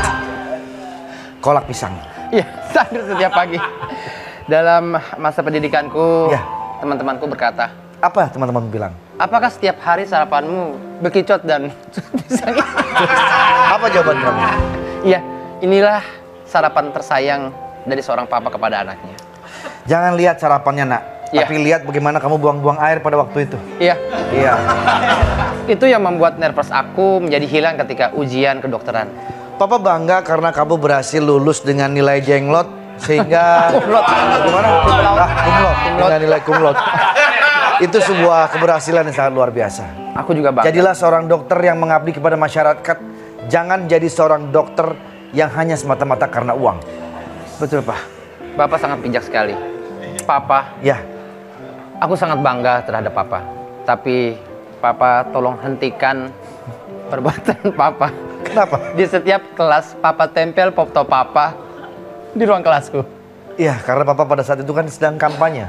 kolak pisang. Iya, sadar setiap pagi. Dalam masa pendidikanku, Ya. teman-temanku berkata, Apa teman-teman bilang? apakah setiap hari sarapanmu bekicot dan pisang? Apa jawaban kamu? Iya, inilah sarapan tersayang dari seorang papa kepada anaknya. Jangan lihat sarapannya nak, Ya. tapi lihat bagaimana kamu buang-buang air pada waktu itu. Iya, Iya. itu yang membuat nervous aku menjadi hilang ketika ujian kedokteran. Papa bangga karena kamu berhasil lulus dengan nilai jenglot sehingga Kumlot. gimana? Ah, kumlot. Dengan nilai kumlot. Itu sebuah keberhasilan yang sangat luar biasa. Aku juga bangga. Jadilah seorang dokter yang mengabdi kepada masyarakat. Jangan jadi seorang dokter yang hanya semata-mata karena uang. Betul, Pak. Bapak sangat bijak sekali. Papa, Ya, aku sangat bangga terhadap Papa. Tapi Papa tolong hentikan perbuatan Papa. kenapa? Di setiap kelas Papa tempel foto Papa di ruang kelasku. Iya, karena Papa pada saat itu kan sedang kampanye.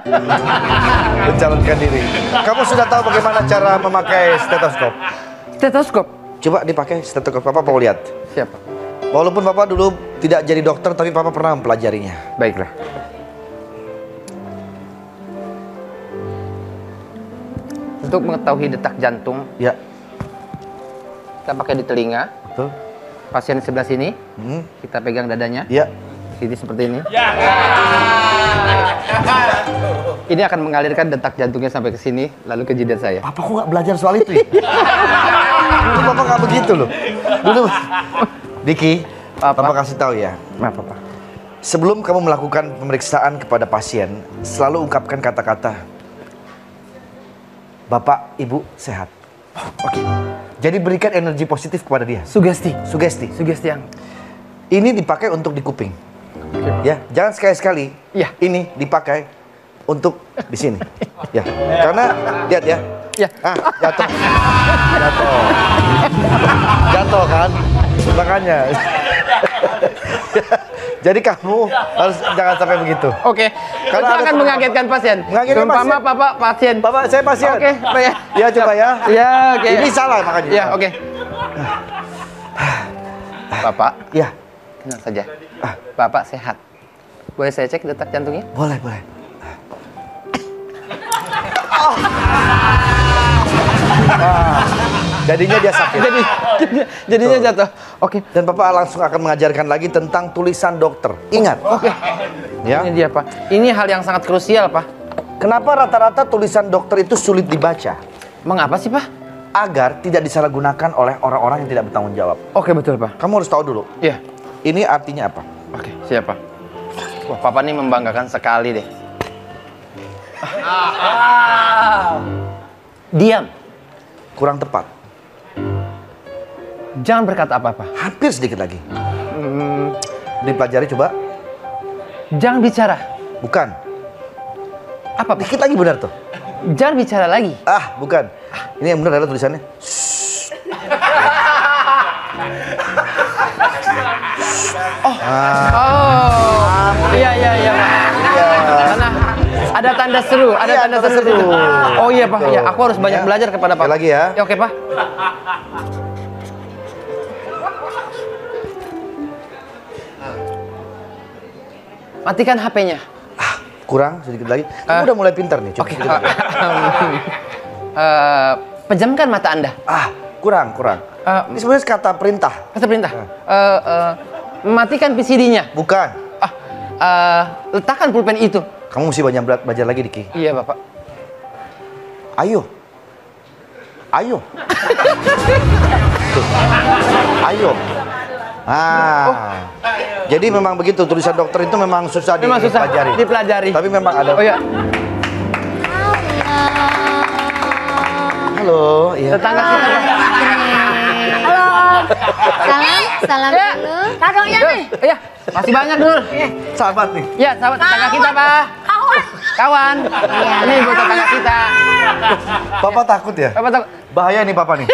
Mencalonkan diri. Kamu sudah tahu bagaimana cara memakai stetoskop? Stetoskop. Coba dipakai stetoskop, Papa mau lihat. Siapa? Walaupun Papa dulu tidak jadi dokter, tapi Papa pernah mempelajarinya. Baiklah. Untuk mengetahui detak jantung, Ya, kita pakai di telinga. betul. Pasien di sebelah sini, Hmm. kita pegang dadanya. Ya, Sini seperti ini. Ini akan mengalirkan detak jantungnya sampai ke sini, lalu ke jidat saya. Papa kok nggak belajar soal itu ya? Dulu Papa nggak begitu loh. Dulu, Diki, Papa. Papa kasih tahu ya. Maaf, Papa. Sebelum kamu melakukan pemeriksaan kepada pasien, selalu ungkapkan kata-kata, Bapak, Ibu sehat. Oke. Jadi berikan energi positif kepada dia. Sugesti. Sugesti. Sugesti yang Ini dipakai untuk di kuping. Ya, jangan sekali-sekali. Iya. Ini dipakai untuk di sini. Ya, karena lihat ya. Ya. Ah, jatuh. Jatuh. Jatuh kan? Makanya. Jadi kamu harus jangan sampai begitu. Oke. Karena Itu ada akan mengagetkan pasien. Mengagetkan Umpama pasien. Bapak pasien. Bapak, saya pasien. Oke, Pak ya. Ya coba ya. Ya, oke. Ini salah makanya. Ya, oke. Bapak, Ya, tenang saja. Bapak sehat. Boleh saya cek detak jantungnya? boleh, boleh. Ah, jadinya dia sakit. Jadi, jadinya jatuh. Oke. Dan Bapak langsung akan mengajarkan lagi tentang tulisan dokter. Ingat. Oke. Ya. Ini dia, Pak. Ini hal yang sangat krusial, Pak. Kenapa rata-rata tulisan dokter itu sulit dibaca? Mengapa sih, Pak? Agar tidak disalahgunakan oleh orang-orang yang tidak bertanggung jawab. Oke, betul, Pak. Kamu harus tahu dulu. Iya. Ini artinya apa? Oke, siapa? Wah, Papa ini membanggakan sekali deh. Diam. Kurang tepat. Jangan berkata apa-apa. Hampir sedikit lagi. Hmm. Dipelajari coba. Jangan bicara. Bukan. Apa? Dikit lagi benar tuh. Jangan bicara lagi. Ah, bukan. Ini yang benar adalah tulisannya. Oh. Oh. Iya, iya, iya, Pak. Iya. Karena ada tanda seru, ada Iya, tanda, tanda seru. seru. Oh iya, Pak. Betul. Ya, aku harus banyak Ya. belajar kepada Pak. Sekali lagi ya. Oke, Pak. Matikan H P-nya. Ah, kurang sedikit lagi. Kamu Ah. udah mulai pintar nih. Coba Oke. sedikit lagi. Eh, pejamkan mata Anda. Ah, kurang, kurang. Eh, Ini sebenarnya kata perintah. Kata perintah. Eh, eh, matikan P C D-nya. Bukan. Ah, eh, letakkan pulpen itu. Kamu mesti banyak bela- belajar lagi, Diki. Iya, Bapak. Ayo. Ayo. Tuh. Ayo. Ah. Jadi memang begitu, tulisan dokter itu memang susah Memang susah dipelajari. dipelajari. Tapi memang ada. Oh ya, Halo, iya. tetangga kita, Pak. Halo. Salam, salam Ya. dulu. Kadonya Ya, nih. iya, masih banyak dulu. Sahabat nih. Ya, sahabat tetangga kita, Pak. Kawan. Kawan. Iya. Ini buat tetangga kita. Papa takut ya? Bapak tahu? Bahaya nih Papa nih.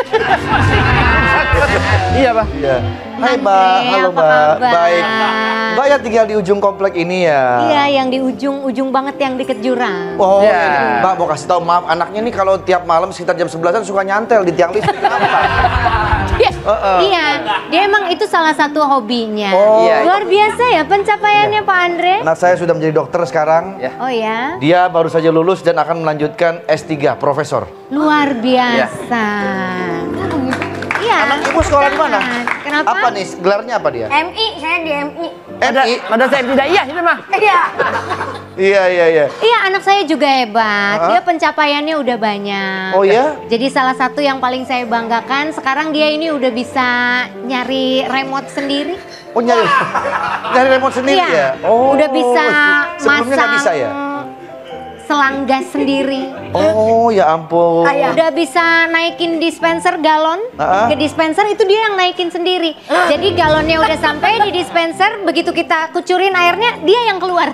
Iya, Pak. Iya. Hai, Andre, Mbak. Halo, apa Mbak. kabar? Baik. Mbak ya tinggal di ujung komplek ini ya. Iya, yang di ujung-ujung banget yang deket jurang. Oh, Ya. ini. Mbak mau kasih tahu maaf, anaknya nih kalau tiap malam sekitar jam sebelasan suka nyantel di tiang listrik. Kenapa? Iya, Uh-uh. iya, dia emang itu salah satu hobinya. Oh. Iya. Luar biasa ya pencapaiannya Pak Andre. Anak saya sudah menjadi dokter sekarang. Ya. Oh ya, Dia baru saja lulus dan akan melanjutkan S tiga, profesor. luar biasa. Iya. Anak ibu sekolah di mana? Kenapa? Apa nih? Gelarnya apa dia? M I, saya di M I. Ada, M I. ada saya tidak iya, itu mah. Iya. Iya, iya, iya. Iya, anak saya juga hebat. Hah? Dia pencapaiannya udah banyak. Oh ya? Jadi salah satu yang paling saya banggakan sekarang dia ini udah bisa nyari remote sendiri. Oh, nyari nyari remote sendiri Iya. ya? Oh. Udah bisa Sebelumnya nggak masang bisa ya? selang gas sendiri. Oh, ya ampun. Udah bisa naikin dispenser galon Ah. ke dispenser itu dia yang naikin sendiri. Jadi galonnya udah sampai di dispenser, begitu kita kucurin airnya dia yang keluar.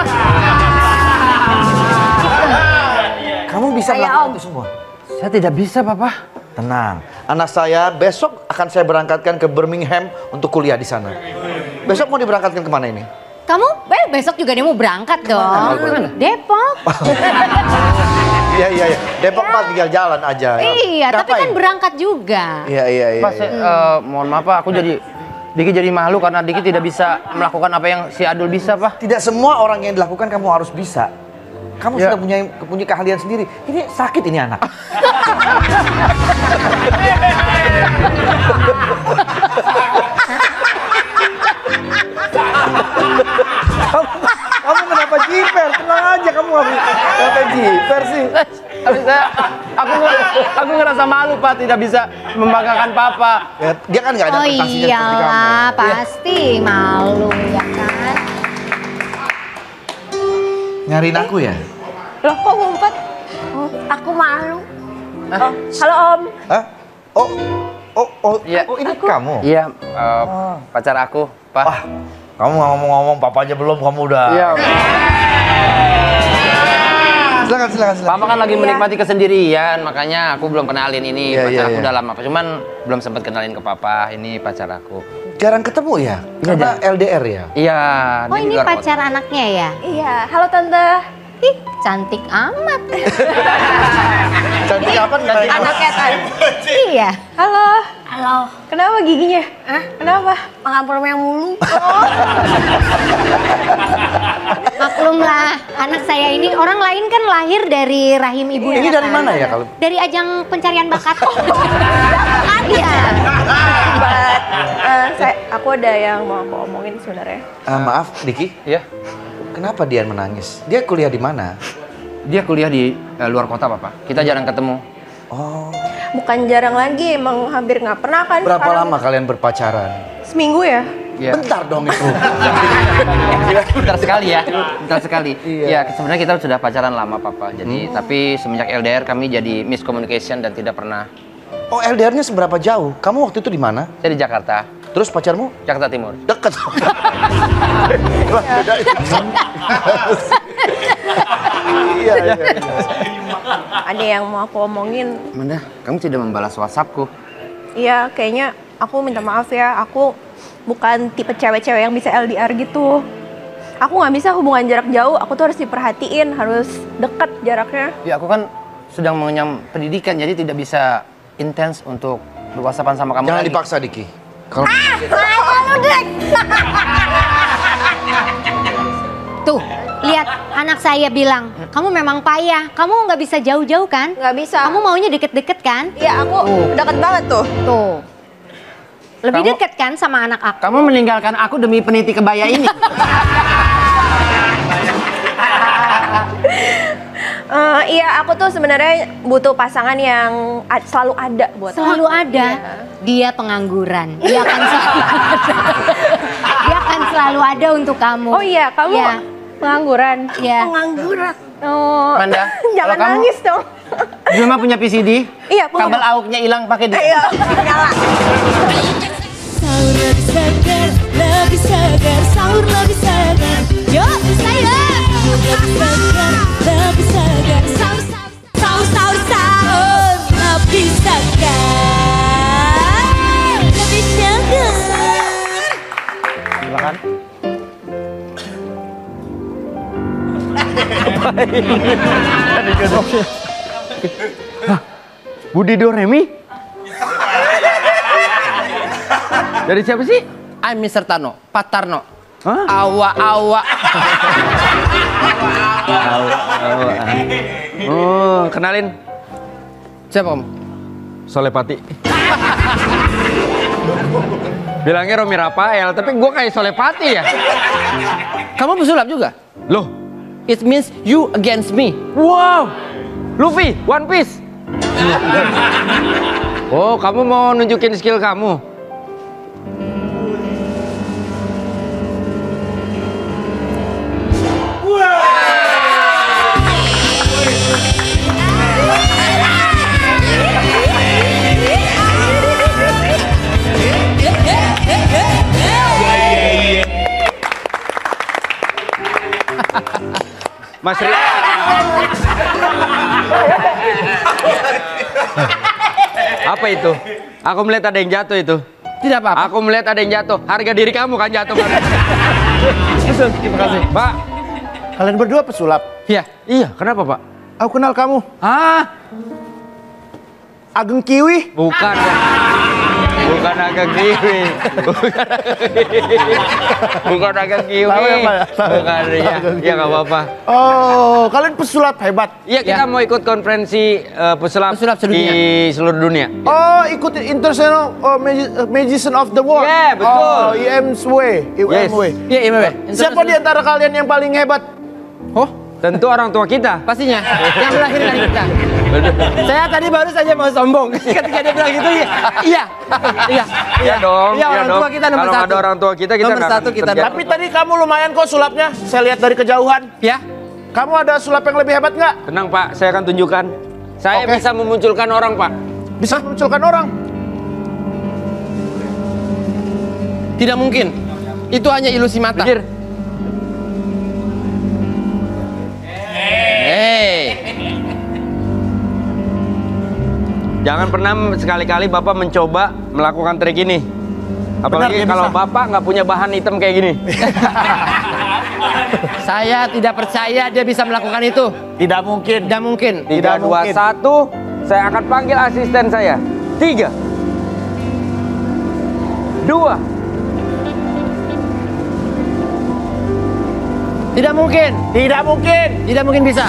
Kamu bisa Saya, melakukan Om. itu semua? Saya tidak bisa, Papa. Tenang, anak saya besok akan saya berangkatkan ke Birmingham untuk kuliah di sana. Besok mau diberangkatkan kemana ini? Kamu eh, besok juga dia mau berangkat dong. Kemana? Depok. Iya, iya, iya. Depok mah tinggal jalan aja. Iya, tapi Ngapain? kan berangkat juga. Iya, iya, iya. Pak, saya, eh, mohon maaf, Pak. Aku jadi Diki jadi malu karena Diki tidak bisa melakukan apa yang si Adul bisa, Pak. Tidak semua orang yang dilakukan kamu harus bisa. Kamu Ya. sudah punya punya keahlian sendiri. Ini sakit ini anak. kamu, kamu kenapa jiper? Tenang aja kamu ngapain kenapa jiper sih? Tapi saya, aku aku ngerasa malu, Pak, tidak bisa membanggakan Papa. Ya, dia kan nggak ada Oh prestasinya seperti iyalah, kamu. pasti malu ya kan. Nyariin aku ya? Loh kok ngumpet? Oh, aku malu. Oh, halo Om. Hah? Oh, oh, oh, Iya. oh ini kamu? Iya, eh, pacar aku, Pak. Wah, kamu nggak ngomong-ngomong, papanya belum, kamu udah. Iya. Silakan, silakan, silakan. Papa kan lagi menikmati kesendirian, makanya aku belum kenalin ini Iya, pacar iya, aku iya. udah lama. Cuman belum sempat kenalin ke Papa, ini pacar aku. jarang ketemu ya? Karena L D R ya? Iya. Oh dia di ini luar kota. pacar anaknya ya? Iya, halo tante. Ih cantik amat. Cantik apa nih? Anaknya tante. Iya. Halo. Halo, Kenapa giginya? Hah? Kenapa? makan permen mulu. Maklumlah, anak saya ini orang lain kan lahir dari rahim ibu. Ini dari mana ya kalau? Dari ajang pencarian bakat. Iya. But, eh, saya, aku ada yang mau aku omongin sebenarnya. Ah, maaf, Diki. Iya. Kenapa Dian menangis? Dia kuliah di mana? Dia kuliah di eh, luar kota, Papa. Kita jarang ketemu. Oh, Bukan jarang lagi, emang hampir nggak pernah kan. berapa sekarang. lama kalian berpacaran? Seminggu ya? Iya. Bentar dong itu. Bentar sekali ya. Bentar sekali. Iya. Iya, sebenarnya kita sudah pacaran lama, Papa. Jadi, tapi semenjak L D R kami jadi miscommunication dan tidak pernah. Oh, L D R-nya seberapa jauh? Kamu waktu itu di mana? Saya di Jakarta, Terus pacarmu? Jakarta Timur. Deket. Iya, iya. Ada yang mau aku omongin. Mana? Kamu tidak membalas WhatsAppku. Iya, kayaknya aku minta maaf ya. Aku bukan tipe cewek-cewek yang bisa L D R gitu. Aku nggak bisa hubungan jarak jauh. Aku tuh harus diperhatiin, harus deket jaraknya. Ya, aku kan sedang mengenyam pendidikan, jadi tidak bisa intens untuk berwhatsappan sama kamu Jangan lagi. dipaksa, Diki. Kalau Tuh, lihat anak saya bilang, kamu memang payah. Kamu nggak bisa jauh-jauh kan? Nggak bisa. Kamu maunya deket-deket kan? Iya, aku deket banget tuh. Tuh. Lebih Kamu- deket kan sama anak aku? Kamu meninggalkan aku demi peniti kebaya ini. Eh, iya, aku tuh sebenarnya butuh pasangan yang a- selalu ada buat aku. Selalu ada. Dia pengangguran. Dia akan selalu ada. Dia akan selalu ada untuk kamu. Oh iya, kamu Iya. pengangguran. Iya. Pengangguran. Oh, Manda, jangan kalau kamu- nangis dong. Cuma punya P C D? Iya, punya. Kabel auknya hilang pakai dia. Iya, nyala. Sahur lebih segar, lebih segar, sahur lebih segar. Yo, saya. Sahur lebih segar, lebih segar, sahur, sahur, sahur, sahur, sahur lebih segar, lebih segar. Silakan. Budi Doremi? Dari siapa sih? I'm mister Tano, Pak Tarno. Awa awa. Awa awa. Oh, kenalin. Siapa Om? Solepati. Bilangnya Romi Rafael, tapi gua kayak Solepati ya. Kamu pesulap juga? Loh, it means you against me. Wow, Luffy, One Piece. Oh, kamu mau nunjukin skill kamu? Mas Ri. Apa itu? Aku melihat ada yang jatuh itu. Tidak apa-apa. Aku melihat ada yang jatuh. Harga diri kamu kan jatuh. Betul, terima kasih. Pak. Kalian berdua pesulap. Iya. Iya, kenapa Pak? Aku kenal kamu. Ah, Ageng Kiwi. bukan. Bukan Ageng Kiwi. Bukan Ageng Kiwi. Bukan Ageng Kiwi. Tahu ya, Pak? Tahu. Bukan, ya. Ya nggak apa-apa. Oh, kalian pesulap hebat. Iya, kita mau ikut konferensi eh, pesulap, Pesulap sedunia. di seluruh dunia. Oh, ikut International oh, Magi- uh, Magician of the World. Yeah, betul. Oh, I M W. I M W. Iya, iya, Mbak. Siapa di antara kalian yang paling hebat? Oh, Tentu orang tua kita. pastinya. Yang melahirkan kita. Saya tadi baru saja mau sombong. Ketika dia bilang gitu, iya. Iya. Iya. Iya dong. Iya, orang dong. tua kita nomor Kalau satu. ada orang tua kita, kita Nomor nggak satu akan kita. terjadi. Tapi tadi kamu lumayan kok sulapnya. Saya lihat dari kejauhan. Ya. Kamu ada sulap yang lebih hebat nggak? Tenang Pak, saya akan tunjukkan. Saya Oke. bisa memunculkan orang Pak. Bisa memunculkan orang. Tidak mungkin. Itu hanya ilusi mata. Pikir. Hey. Jangan pernah sekali-kali Bapak mencoba melakukan trik ini. Apalagi Benar, kalau bisa. bapak nggak punya bahan hitam kayak gini. Saya tidak percaya dia bisa melakukan itu. Tidak mungkin. Tidak mungkin. Tiga, Tidak dua, mungkin. satu. Saya akan panggil asisten saya. Tiga. Dua. Tidak mungkin. Tidak mungkin. Tidak mungkin bisa.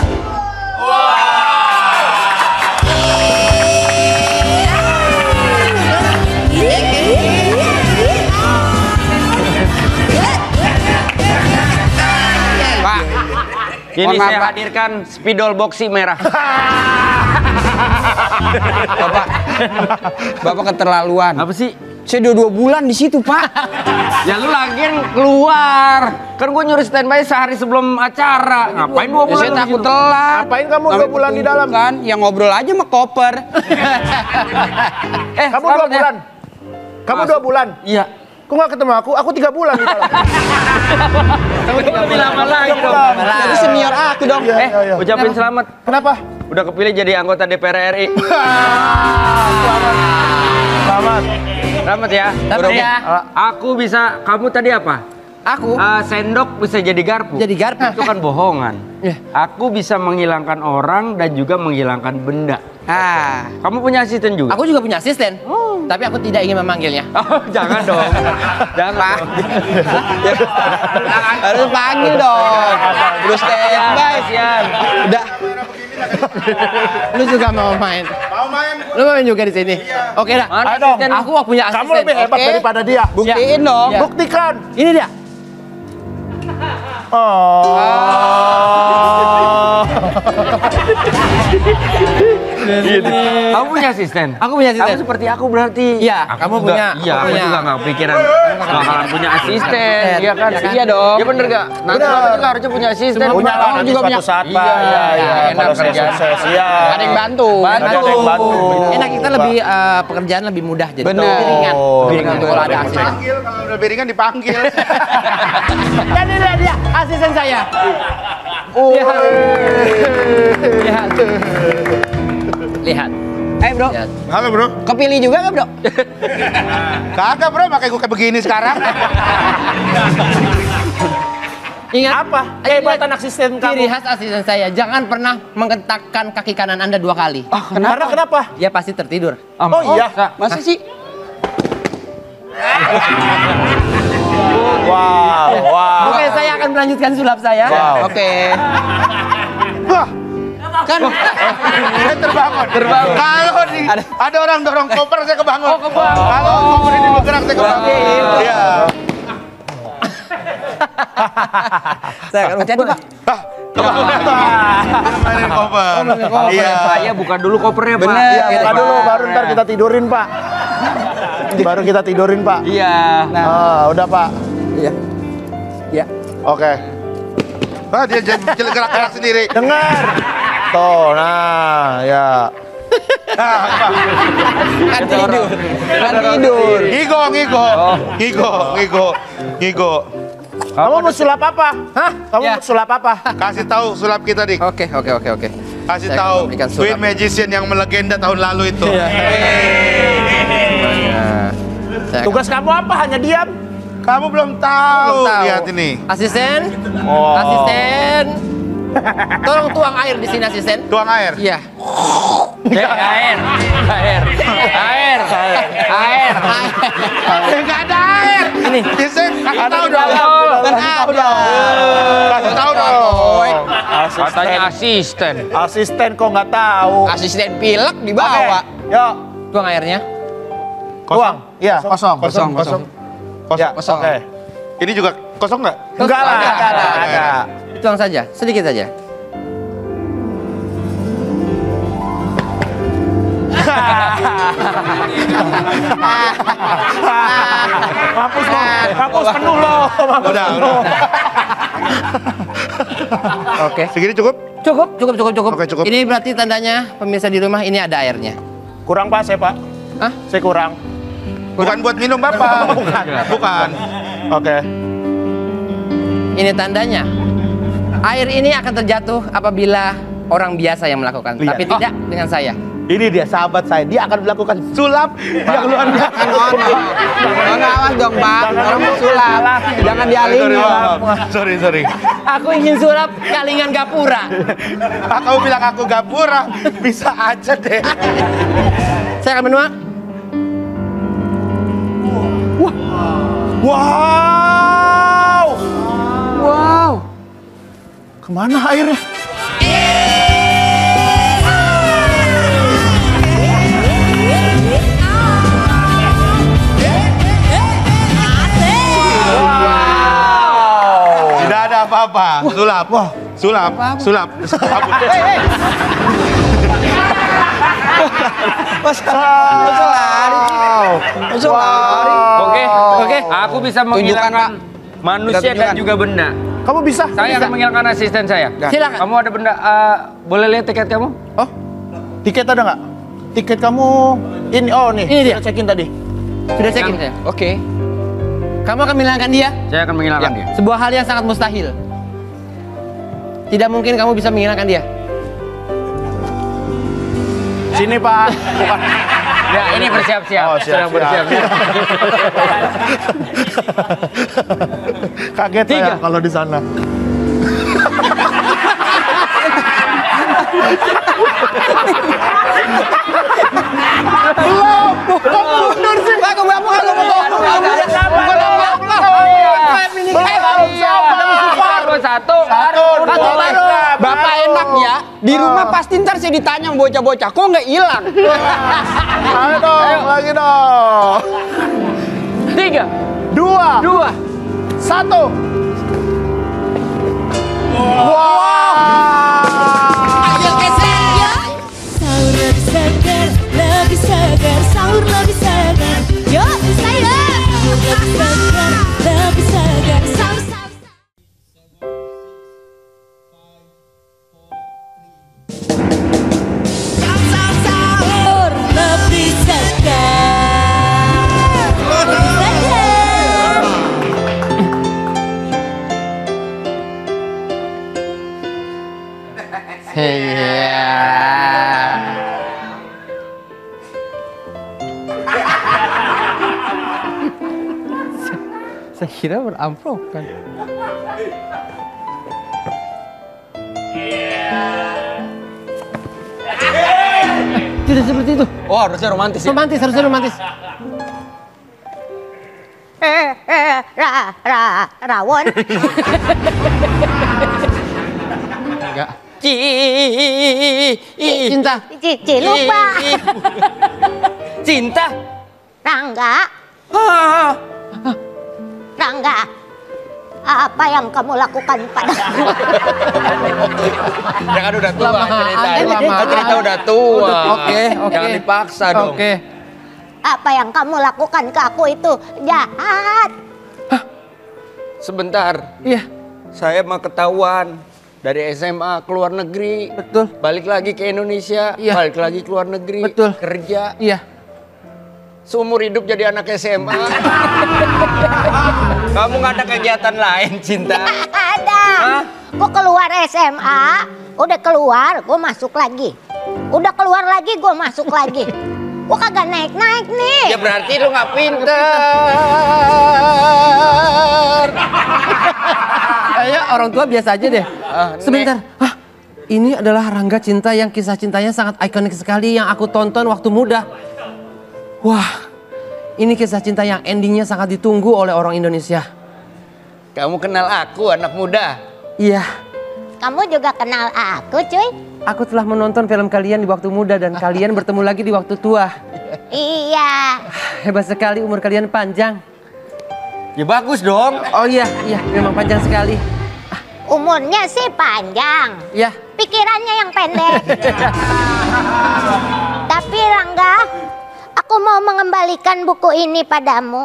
Pak, ini Mohon maaf, saya Pak. hadirkan spidol boxy merah. Bapak, Bapak keterlaluan. Apa sih? Saya udah dua bulan di situ, Pak. Ya lu lagian keluar. Kan gue nyuruh standby sehari sebelum acara. Ngapain dua Ya, bulan? saya lu di takut situ? telat. Ngapain kamu dua Namanya bulan di dalam? pertunjukan, yang ngobrol aja sama koper. Eh, Kamu selamat dua ya. bulan. Kamu dua bulan. Iya. Kok nggak ketemu aku? Aku tiga bulan di dalam. Kamu lebih lama lagi dong. Jadi senior aku dong. Iya, Eh, iya, iya. ucapin selamat. Kenapa? Udah kepilih jadi anggota D P R R I. Selamat. Selamat ya. Selamat ya. Aku bisa, kamu tadi apa? Aku Ah, sendok bisa jadi garpu. jadi garpu. Itu kan bohongan. Ya. Aku bisa menghilangkan orang dan juga menghilangkan benda. Ah, Kamu punya asisten juga? Aku juga punya asisten. Tapi aku tidak ingin memanggilnya. Oh, jangan dong. Jangan. dong. harus panggil dong. Terus standby. Kasihan. Udah. Lu juga mau main? Mau main? Lu mau main juga di sini? Oke dah. Mana Ayo dong. asisten? Aku punya asisten. Kamu lebih hebat oke? daripada dia. Buktiin dong. Ya. Buktikan. Ini dia. Oh. Kamu punya asisten? Aku punya asisten. Kamu seperti aku berarti. Iya, Aku kamu juga- punya. Iya, aku punya. juga nggak kepikiran bakalan punya asisten. Iya kan? Iya dong. Iya bener gak? Nanti Bener. Bapak juga harusnya punya asisten. Punya lah Kamu nanti juga suatu punya. saat, Iya, Pak. Iya, iya. enak Kalau saya kerja. sukses, iya. Ada yang bantu. Bantu. Ada yang bantu. Enak kita lebih eh, pekerjaan lebih mudah jadi. Bener. Lebih ringan. Oh, Lebih ringan bener, kalau ada bener. asisten. Panggil, kalau udah beringan dipanggil. Dan ini dia, dia asisten saya. Oh. Lihat. Lihat. Lihat. Eh bro, Lihat. Halo bro. kepilih juga nggak bro? Kagak bro, makanya gue kayak begini sekarang. Ingat Apa? Kehebatan asisten ciri kamu. khas asisten saya, jangan pernah menggentakkan kaki kanan Anda dua kali. Karena kenapa? Dia pasti tertidur. Oh iya. Masa sih? Wow, wow. Oke, saya akan melanjutkan sulap saya. Wow. Oke. Wah, Kan saya terbangun. Terbangun. Kalau di, Ada- ada orang dorong koper, saya kebangun. Oh, kebangun. Kalau koper ini bergerak, saya kebangun. Iya. Saya akan hati-hati pak. Ah, kebangun. Mainin koper. Iya. Saya buka dulu kopernya, Pak. Bener. Iya, buka dulu, baru ntar kita tidurin, Pak. Baru kita tidurin, Pak. Iya. Ah, udah, Pak. Iya. Iya. Oke. Ah, dia j- j- gerak-gerak sendiri. Dengar. Tuh, nah, ya. Kan tidur. Kan tidur. Ngigo, ngigo. Ngigo, ngigo. Ngigo. Kamu mau sulap apa? Hah? Kamu Ya. mau sulap apa? Kasih tahu sulap kita, Dik. Oke, oke, oke, oke. Kasih Saya akan tahu memberikan sulap. Queen Magician yang melegenda tahun lalu itu. Saya akan- Tugas kamu apa? Hanya diam? Kamu belum tahu. Belum tahu. Lihat ini. Asisten, Oh. asisten. Tolong tuang air di sini asisten. Tuang air. Iya. Eh, air. Air. Air. Air. Enggak ada air. Ini. Kasih tahu dong. Kan ada. Kasih tahu dong. Katanya asisten. Asisten kok nggak tahu. Asisten pilek dibawa. Yuk, Tuang airnya. tuang. Iya. Kosong. Kosong, kosong. Ya, Kosong. Oke. Ini juga kosong nggak? Enggak lah, Ada, ada, ada, ada. ada. Tuang saja, sedikit saja. Mampus, mampus penuh loh. Mampus Udah, penuh. Oke. Segini cukup? Cukup, cukup, cukup, cukup. Oke, cukup. Ini berarti tandanya pemirsa di rumah ini ada airnya. Kurang Pak, saya Pak. Hah? Saya kurang. Bukan buat minum Bapak. Bukan. Bukan. Oke. Ini tandanya. Air ini akan terjatuh apabila orang biasa yang melakukan, Lihat. tapi tidak dengan saya. Ini dia sahabat saya, dia akan melakukan sulap yang luar biasa. Nona awas dong Pak, orang mau sulap. Jangan dialingin. Sorry, sorry. Aku ingin sulap kalingan gapura. Ah, kamu bilang aku gapura, bisa aja deh. Saya akan menua. Wow. Wow. Kemana airnya? Tidak ada apa-apa. Sulap. Wah, sulap. Sulap. Sulap. Oke, oke. Aku bisa menghilangkan manusia dan juga benda. Kamu bisa? Saya bisa. akan menghilangkan asisten saya. Silakan. Kamu ada benda, uh, boleh lihat tiket kamu? Oh, tiket ada nggak? Tiket kamu ini, oh nih, Ini dia. kita cekin tadi. Sudah cekin saya. Oke. Kamu akan menghilangkan dia? Saya akan menghilangkan dia. Sebuah hal yang sangat mustahil. Tidak mungkin kamu bisa menghilangkan dia. Sini Pak. Bukan. Ya, ini bersiap-siap. Oh, siap, Sedang bersiap-siap. Kaget Tiga. saya kalau di sana. Belum, belum mundur sih. Aku nggak mau, aku mau. Satu, Satu, dua, tiga. Bapak enak ya, di rumah pasti ntar saya ditanya sama bocah-bocah, kok nggak hilang? Ayo dong, lagi dong. Tiga, Dua, dua, satu. Sahur lebih segar, lebih segar, sahur lebih segar. Yuk bisa ya. Sahur lebih segar, lebih segar, sahur sahur. Sahur lebih segar, lebih segar. Saya kira beramplop kan. Tidak seperti itu. Oh harusnya romantis ya. Romantis, harusnya romantis. Eh, eh, ra, ra, rawon. Enggak. Ci, Cinta. Cici lupa. cinta. Rangga, Ah, Rangga. Apa yang kamu lakukan padaku? ya kan udah tua Kelamaan, cerita. kelamaan. Kan cerita udah tua. Oke, oke. Jangan dipaksa dong. Oke. Apa yang kamu lakukan ke aku itu jahat. Sebentar, Iya, saya mah ketahuan dari S M A ke luar negeri. betul. Balik lagi ke Indonesia, Iya. balik lagi ke luar negeri. Betul. Kerja, Iya. seumur hidup jadi anak S M A. Kamu nggak ada kegiatan lain, Cinta? Ada. Hah? Gue keluar S M A, udah keluar, gue masuk lagi. Udah keluar lagi, gue masuk lagi. Gue kagak naik-naik nih. Ya berarti lu nggak pinter. Kayaknya orang tua biasa aja deh. Ah, Sebentar. Hah, ini adalah Rangga Cinta yang kisah cintanya sangat ikonik sekali yang aku tonton waktu muda. Wah, ini kisah cinta yang endingnya sangat ditunggu oleh orang Indonesia. Kamu kenal aku, anak muda? Iya, Kamu juga kenal aku, cuy. aku telah menonton film kalian di waktu muda dan kalian bertemu lagi di waktu tua. Iya. Hebat sekali, umur kalian panjang. Ya bagus dong. Oh iya, iya, memang panjang sekali. Umurnya sih panjang. Ya, Pikirannya yang pendek. Tapi Rangga, aku mau mengembalikan buku ini padamu.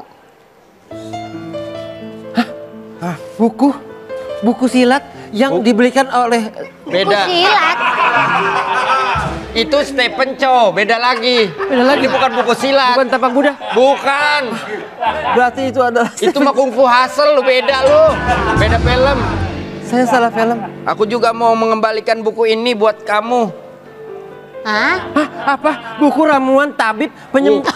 buku, buku silat yang dibelikan oleh Buku Beda. silat. Itu Stephen Chow, beda lagi. Beda lagi. Ini bukan buku silat. bukan tapak kuda. Bukan. Berarti itu adalah Itu mah Kung Fu Hustle, lu beda lu. Beda film. saya salah film. Aku juga mau mengembalikan buku ini buat kamu. Hah? Hah, apa? Buku ramuan tabib penyembuh.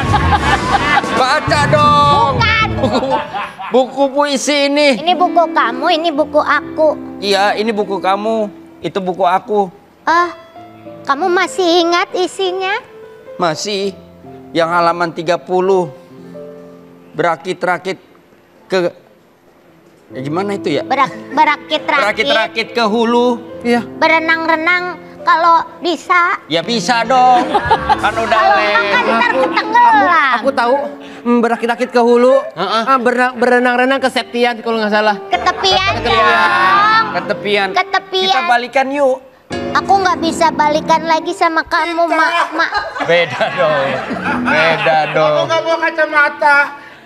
Baca dong. Bukan. Buku, buku puisi ini. Ini buku kamu, ini buku aku. Iya, ini buku kamu. Itu buku aku. Ah, kamu masih ingat isinya? Masih. Yang halaman tiga puluh. Berakit-rakit ke... Ya gimana itu ya? Berak, berakit-rakit. Berakit-rakit ke hulu. Iya. Berenang-renang kalau bisa. Ya bisa dong. Kan udah Kalau lem. enggak kan ntar ketenggelam. Aku tahu. Hmm, berakit-rakit ke hulu. Heeh. Ah, berenang- berenang-renang ke Septian kalau nggak salah. Ketepian Ketepian. dong. Ketepian. Ketepian. Kita balikan yuk. Aku nggak bisa balikan lagi sama kamu, Mak. Mak. Beda dong. Beda Kamu dong. nggak bawa kacamata.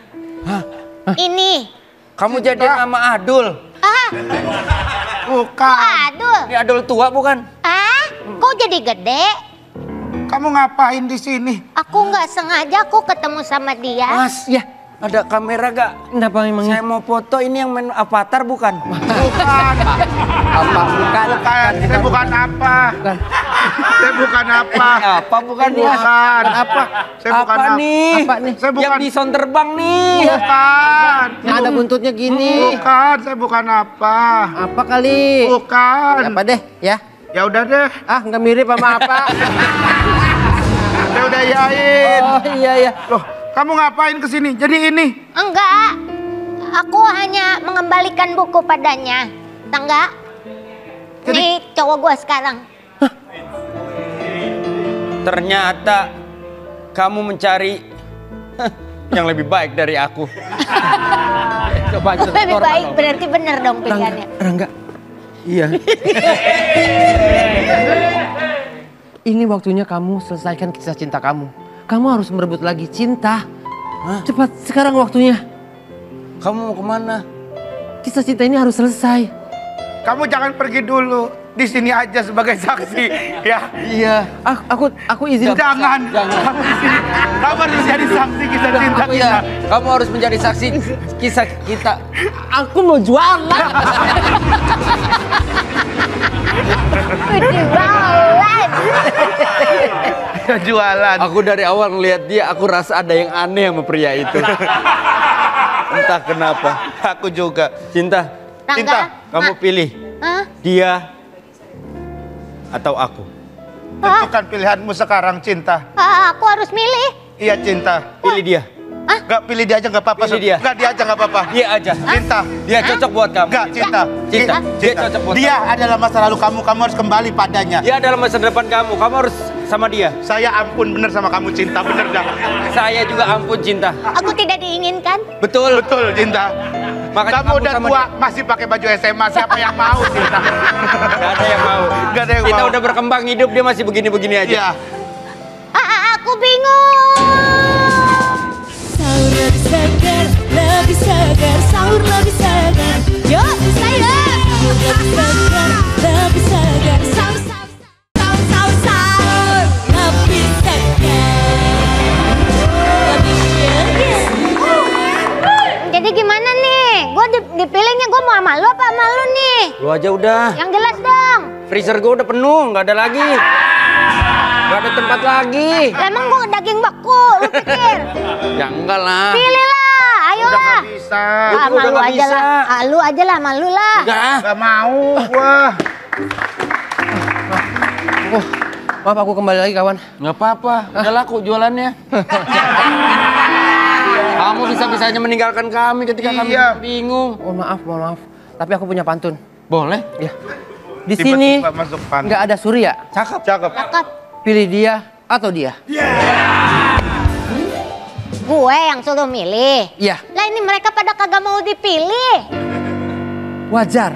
Ini. Kamu jadi nama Adul. Ah, Bukan. aduh. Ini Adul tua bukan? Ah, kok jadi gede? Kamu ngapain di sini? Aku nggak sengaja aku ketemu sama dia. Mas, ya ada kamera gak? Kenapa emangnya? Saya mau foto ini yang main avatar bukan? Bukan. Apa bukan? Bukan. Saya bukan apa. Bukan. Saya bukan apa. Apa bukan dia? Bukan. Apa? Saya bukan Apa apa. nih? Apa nih? Saya bukan. Yang bison terbang nih. Bukan. Yang ada buntutnya gini. Bukan. Saya bukan apa. Apa kali? Bukan. Apa deh ya? Ya udah deh. Ah, nggak mirip sama apa. Saya udah yain. Oh iya iya. Loh, kamu ngapain kesini? Jadi ini. Enggak. Aku hanya mengembalikan buku padanya. Tangga. Ini cowok gua sekarang. Ternyata kamu mencari yang lebih baik dari aku. Coba aja Lebih setor, baik Bang. berarti bener dong Rangga, pilihannya. Rangga. Iya. Ini waktunya kamu selesaikan kisah cinta kamu. Kamu harus merebut lagi cinta. Hah? Cepat, sekarang waktunya. Kamu mau kemana? Kisah cinta ini harus selesai. Kamu jangan pergi dulu. Di sini aja sebagai saksi, ya. Iya. Ah, aku aku izin. Jangan. Kamu di sini. Kamu harus jadi saksi kisah cinta Aku kita. ya, kamu harus menjadi saksi kisah kita. Aku mau jualan. Jualan. Jualan. Aku dari awal ngelihat dia, aku rasa ada yang aneh sama pria itu. Entah kenapa. Aku juga. Cinta, Rangga, Cinta, kamu Ma- pilih Hah? dia atau aku. Tentukan pilihanmu sekarang, Cinta. Ah, aku harus milih. Iya, Cinta. Pilih dia. Gak pilih dia aja gak apa-apa. Pilih dia. Gak dia aja gak apa-apa. Dia aja. Cinta. Dia cocok buat kamu. Gak, Cinta. Cinta. Cinta. Dia cocok buat Dia adalah masa lalu kamu. Kamu harus kembali padanya. Dia adalah masa depan kamu. Kamu harus sama dia. Saya ampun bener sama kamu, Cinta. Bener dah. Saya juga ampun cinta. Aku tidak diinginkan. Betul. Betul, Cinta. Makanya Kamu udah sama tua, dia. masih pakai baju S M A. Siapa yang mau, Cinta? Gak ada yang mau. Gak ada yang Kita mau. udah berkembang hidup, dia masih begini-begini aja. Iya. Ah, ah, aku bingung. Sahur lebih segar, lebih segar, sahur lebih segar. Yo, bisa ya. Sahur lebih segar, lebih segar, sahur, sahur, sahur, sahur, sahur, lebih segar, lebih segar. Jadi gimana nih? Gue dipilihnya gue mau sama lu apa sama lu nih? Lu aja udah. Yang jelas dong. Freezer gue udah penuh, nggak ada lagi. Nggak ada tempat lagi. Lah, emang gue daging beku, lu pikir? Ya enggak lah. Pilih lah, ayolah. Udah gak bisa. Ah, Udah malu nggak aja bisa. lah. Ah, lu aja lah, malu lah. Enggak ah. Gak mau gua. Oh, maaf aku kembali lagi kawan. Nggak apa-apa, udah laku jualannya. Kamu bisa-bisanya meninggalkan kami ketika kami Iya. bingung. Oh maaf, mohon maaf. Tapi aku punya pantun. Boleh? Ya. Di sini Tiba-tiba masuk pan. nggak ada Surya. Cakep. Cakep. Cakep. Pilih dia atau dia. Gue yang suruh milih. Iya, Lah ini mereka pada kagak mau dipilih. wajar.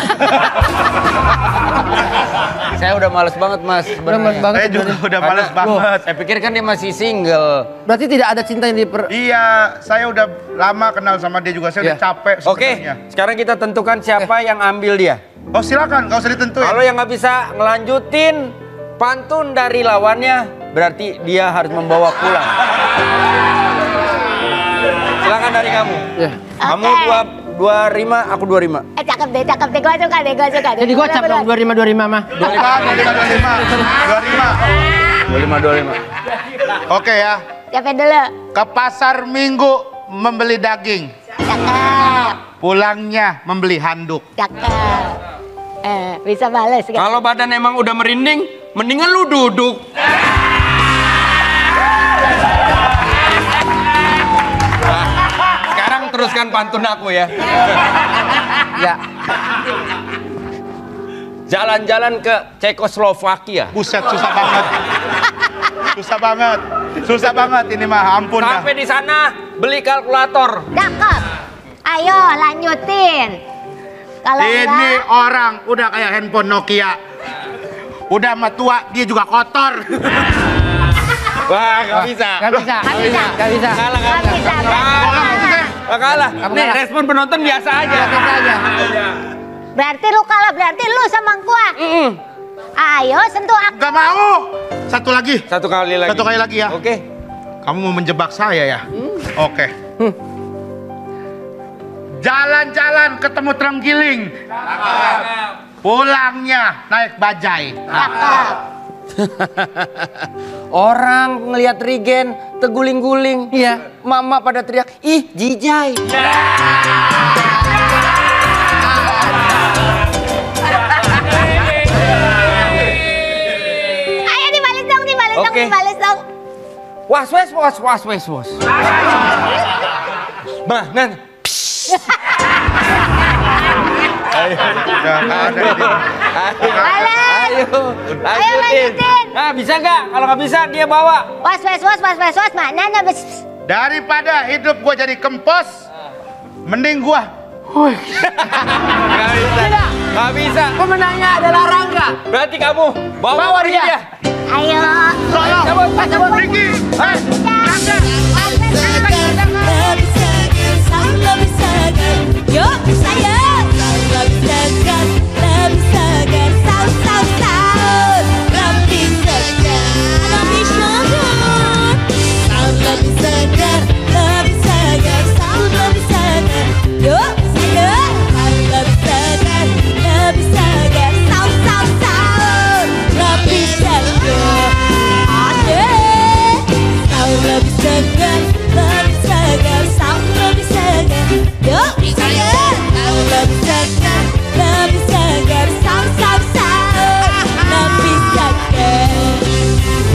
Saya udah males banget mas. Udah males banget. Saya juga sebenarnya. udah Karena- males banget. Saya pikir kan dia masih single. Berarti tidak ada cinta yang diper... Iya, saya udah lama kenal sama dia juga. Saya udah Iya. capek Oke, sebenarnya. sekarang kita tentukan siapa yang ambil dia. Oh silakan, gak usah ditentuin. Kalau yang nggak bisa ngelanjutin pantun dari lawannya, berarti dia harus membawa pulang. Silakan dari kamu. Ya. Kamu Oke. dua dua puluh lima, aku dua puluh lima. Eh cakep deh, cakep deh. Gue suka deh, gue suka deh. Jadi gocap dong dua puluh lima dua puluh lima mah. dua puluh lima, dua puluh lima, dua puluh lima. dua puluh lima, dua puluh lima. Oke ya. Siapa dulu? Ke pasar Minggu membeli daging. Cakep, Pulangnya membeli handuk. cakep. Eh, bisa bales kan? Kalau badan emang udah merinding, mendingan lu duduk. Nah, sekarang teruskan pantun aku ya. Ya. Jalan-jalan ke Cekoslovakia. Buset, susah banget. Susah banget. Susah banget ini mah, ampun dah. Sampai di sana beli kalkulator. Cakep. Ayo lanjutin. Kalau Ini enggak, orang udah kayak handphone Nokia. Udah mah tua, dia juga kotor. Wah, gak bisa. Gak bisa. Gak bisa. Gak bisa. Kalah, nggak kalah. bisa. Kalah. Gak kalah. Kamu Nih, kalah. respon penonton biasa aja. Biasa aja. Berarti lu kalah, berarti lu sama gua. Mm-mm. Ayo sentuh aku. Gak mau. Satu lagi. Satu kali lagi. Satu kali lagi ya. Oke. Kamu mau menjebak saya ya? Oke. Jalan-jalan ketemu terenggiling. Pulangnya naik bajai. Cakep. Orang ngelihat Rigen teguling-guling. Iya. Mama pada teriak, ih Jijai. Ayo dibales dong, dibales dong, Oke. dibales dong. Was wes was was wes was. Mah, nan. Udah nggak ada ini. Bales. Ayo, Ayo lanjutin. Nah, bisa nggak? Kalau nggak bisa dia bawa. Was, was, was, was, was, was, mana nah, bes. Daripada hidup gua jadi kempos, mending gua. Gak bisa. Gak bisa. Pemenangnya adalah Rangga. Berarti kamu bawa, Bawa dia. dia. Ayo. Solo. Cabut, cabut. Ricky. Ya.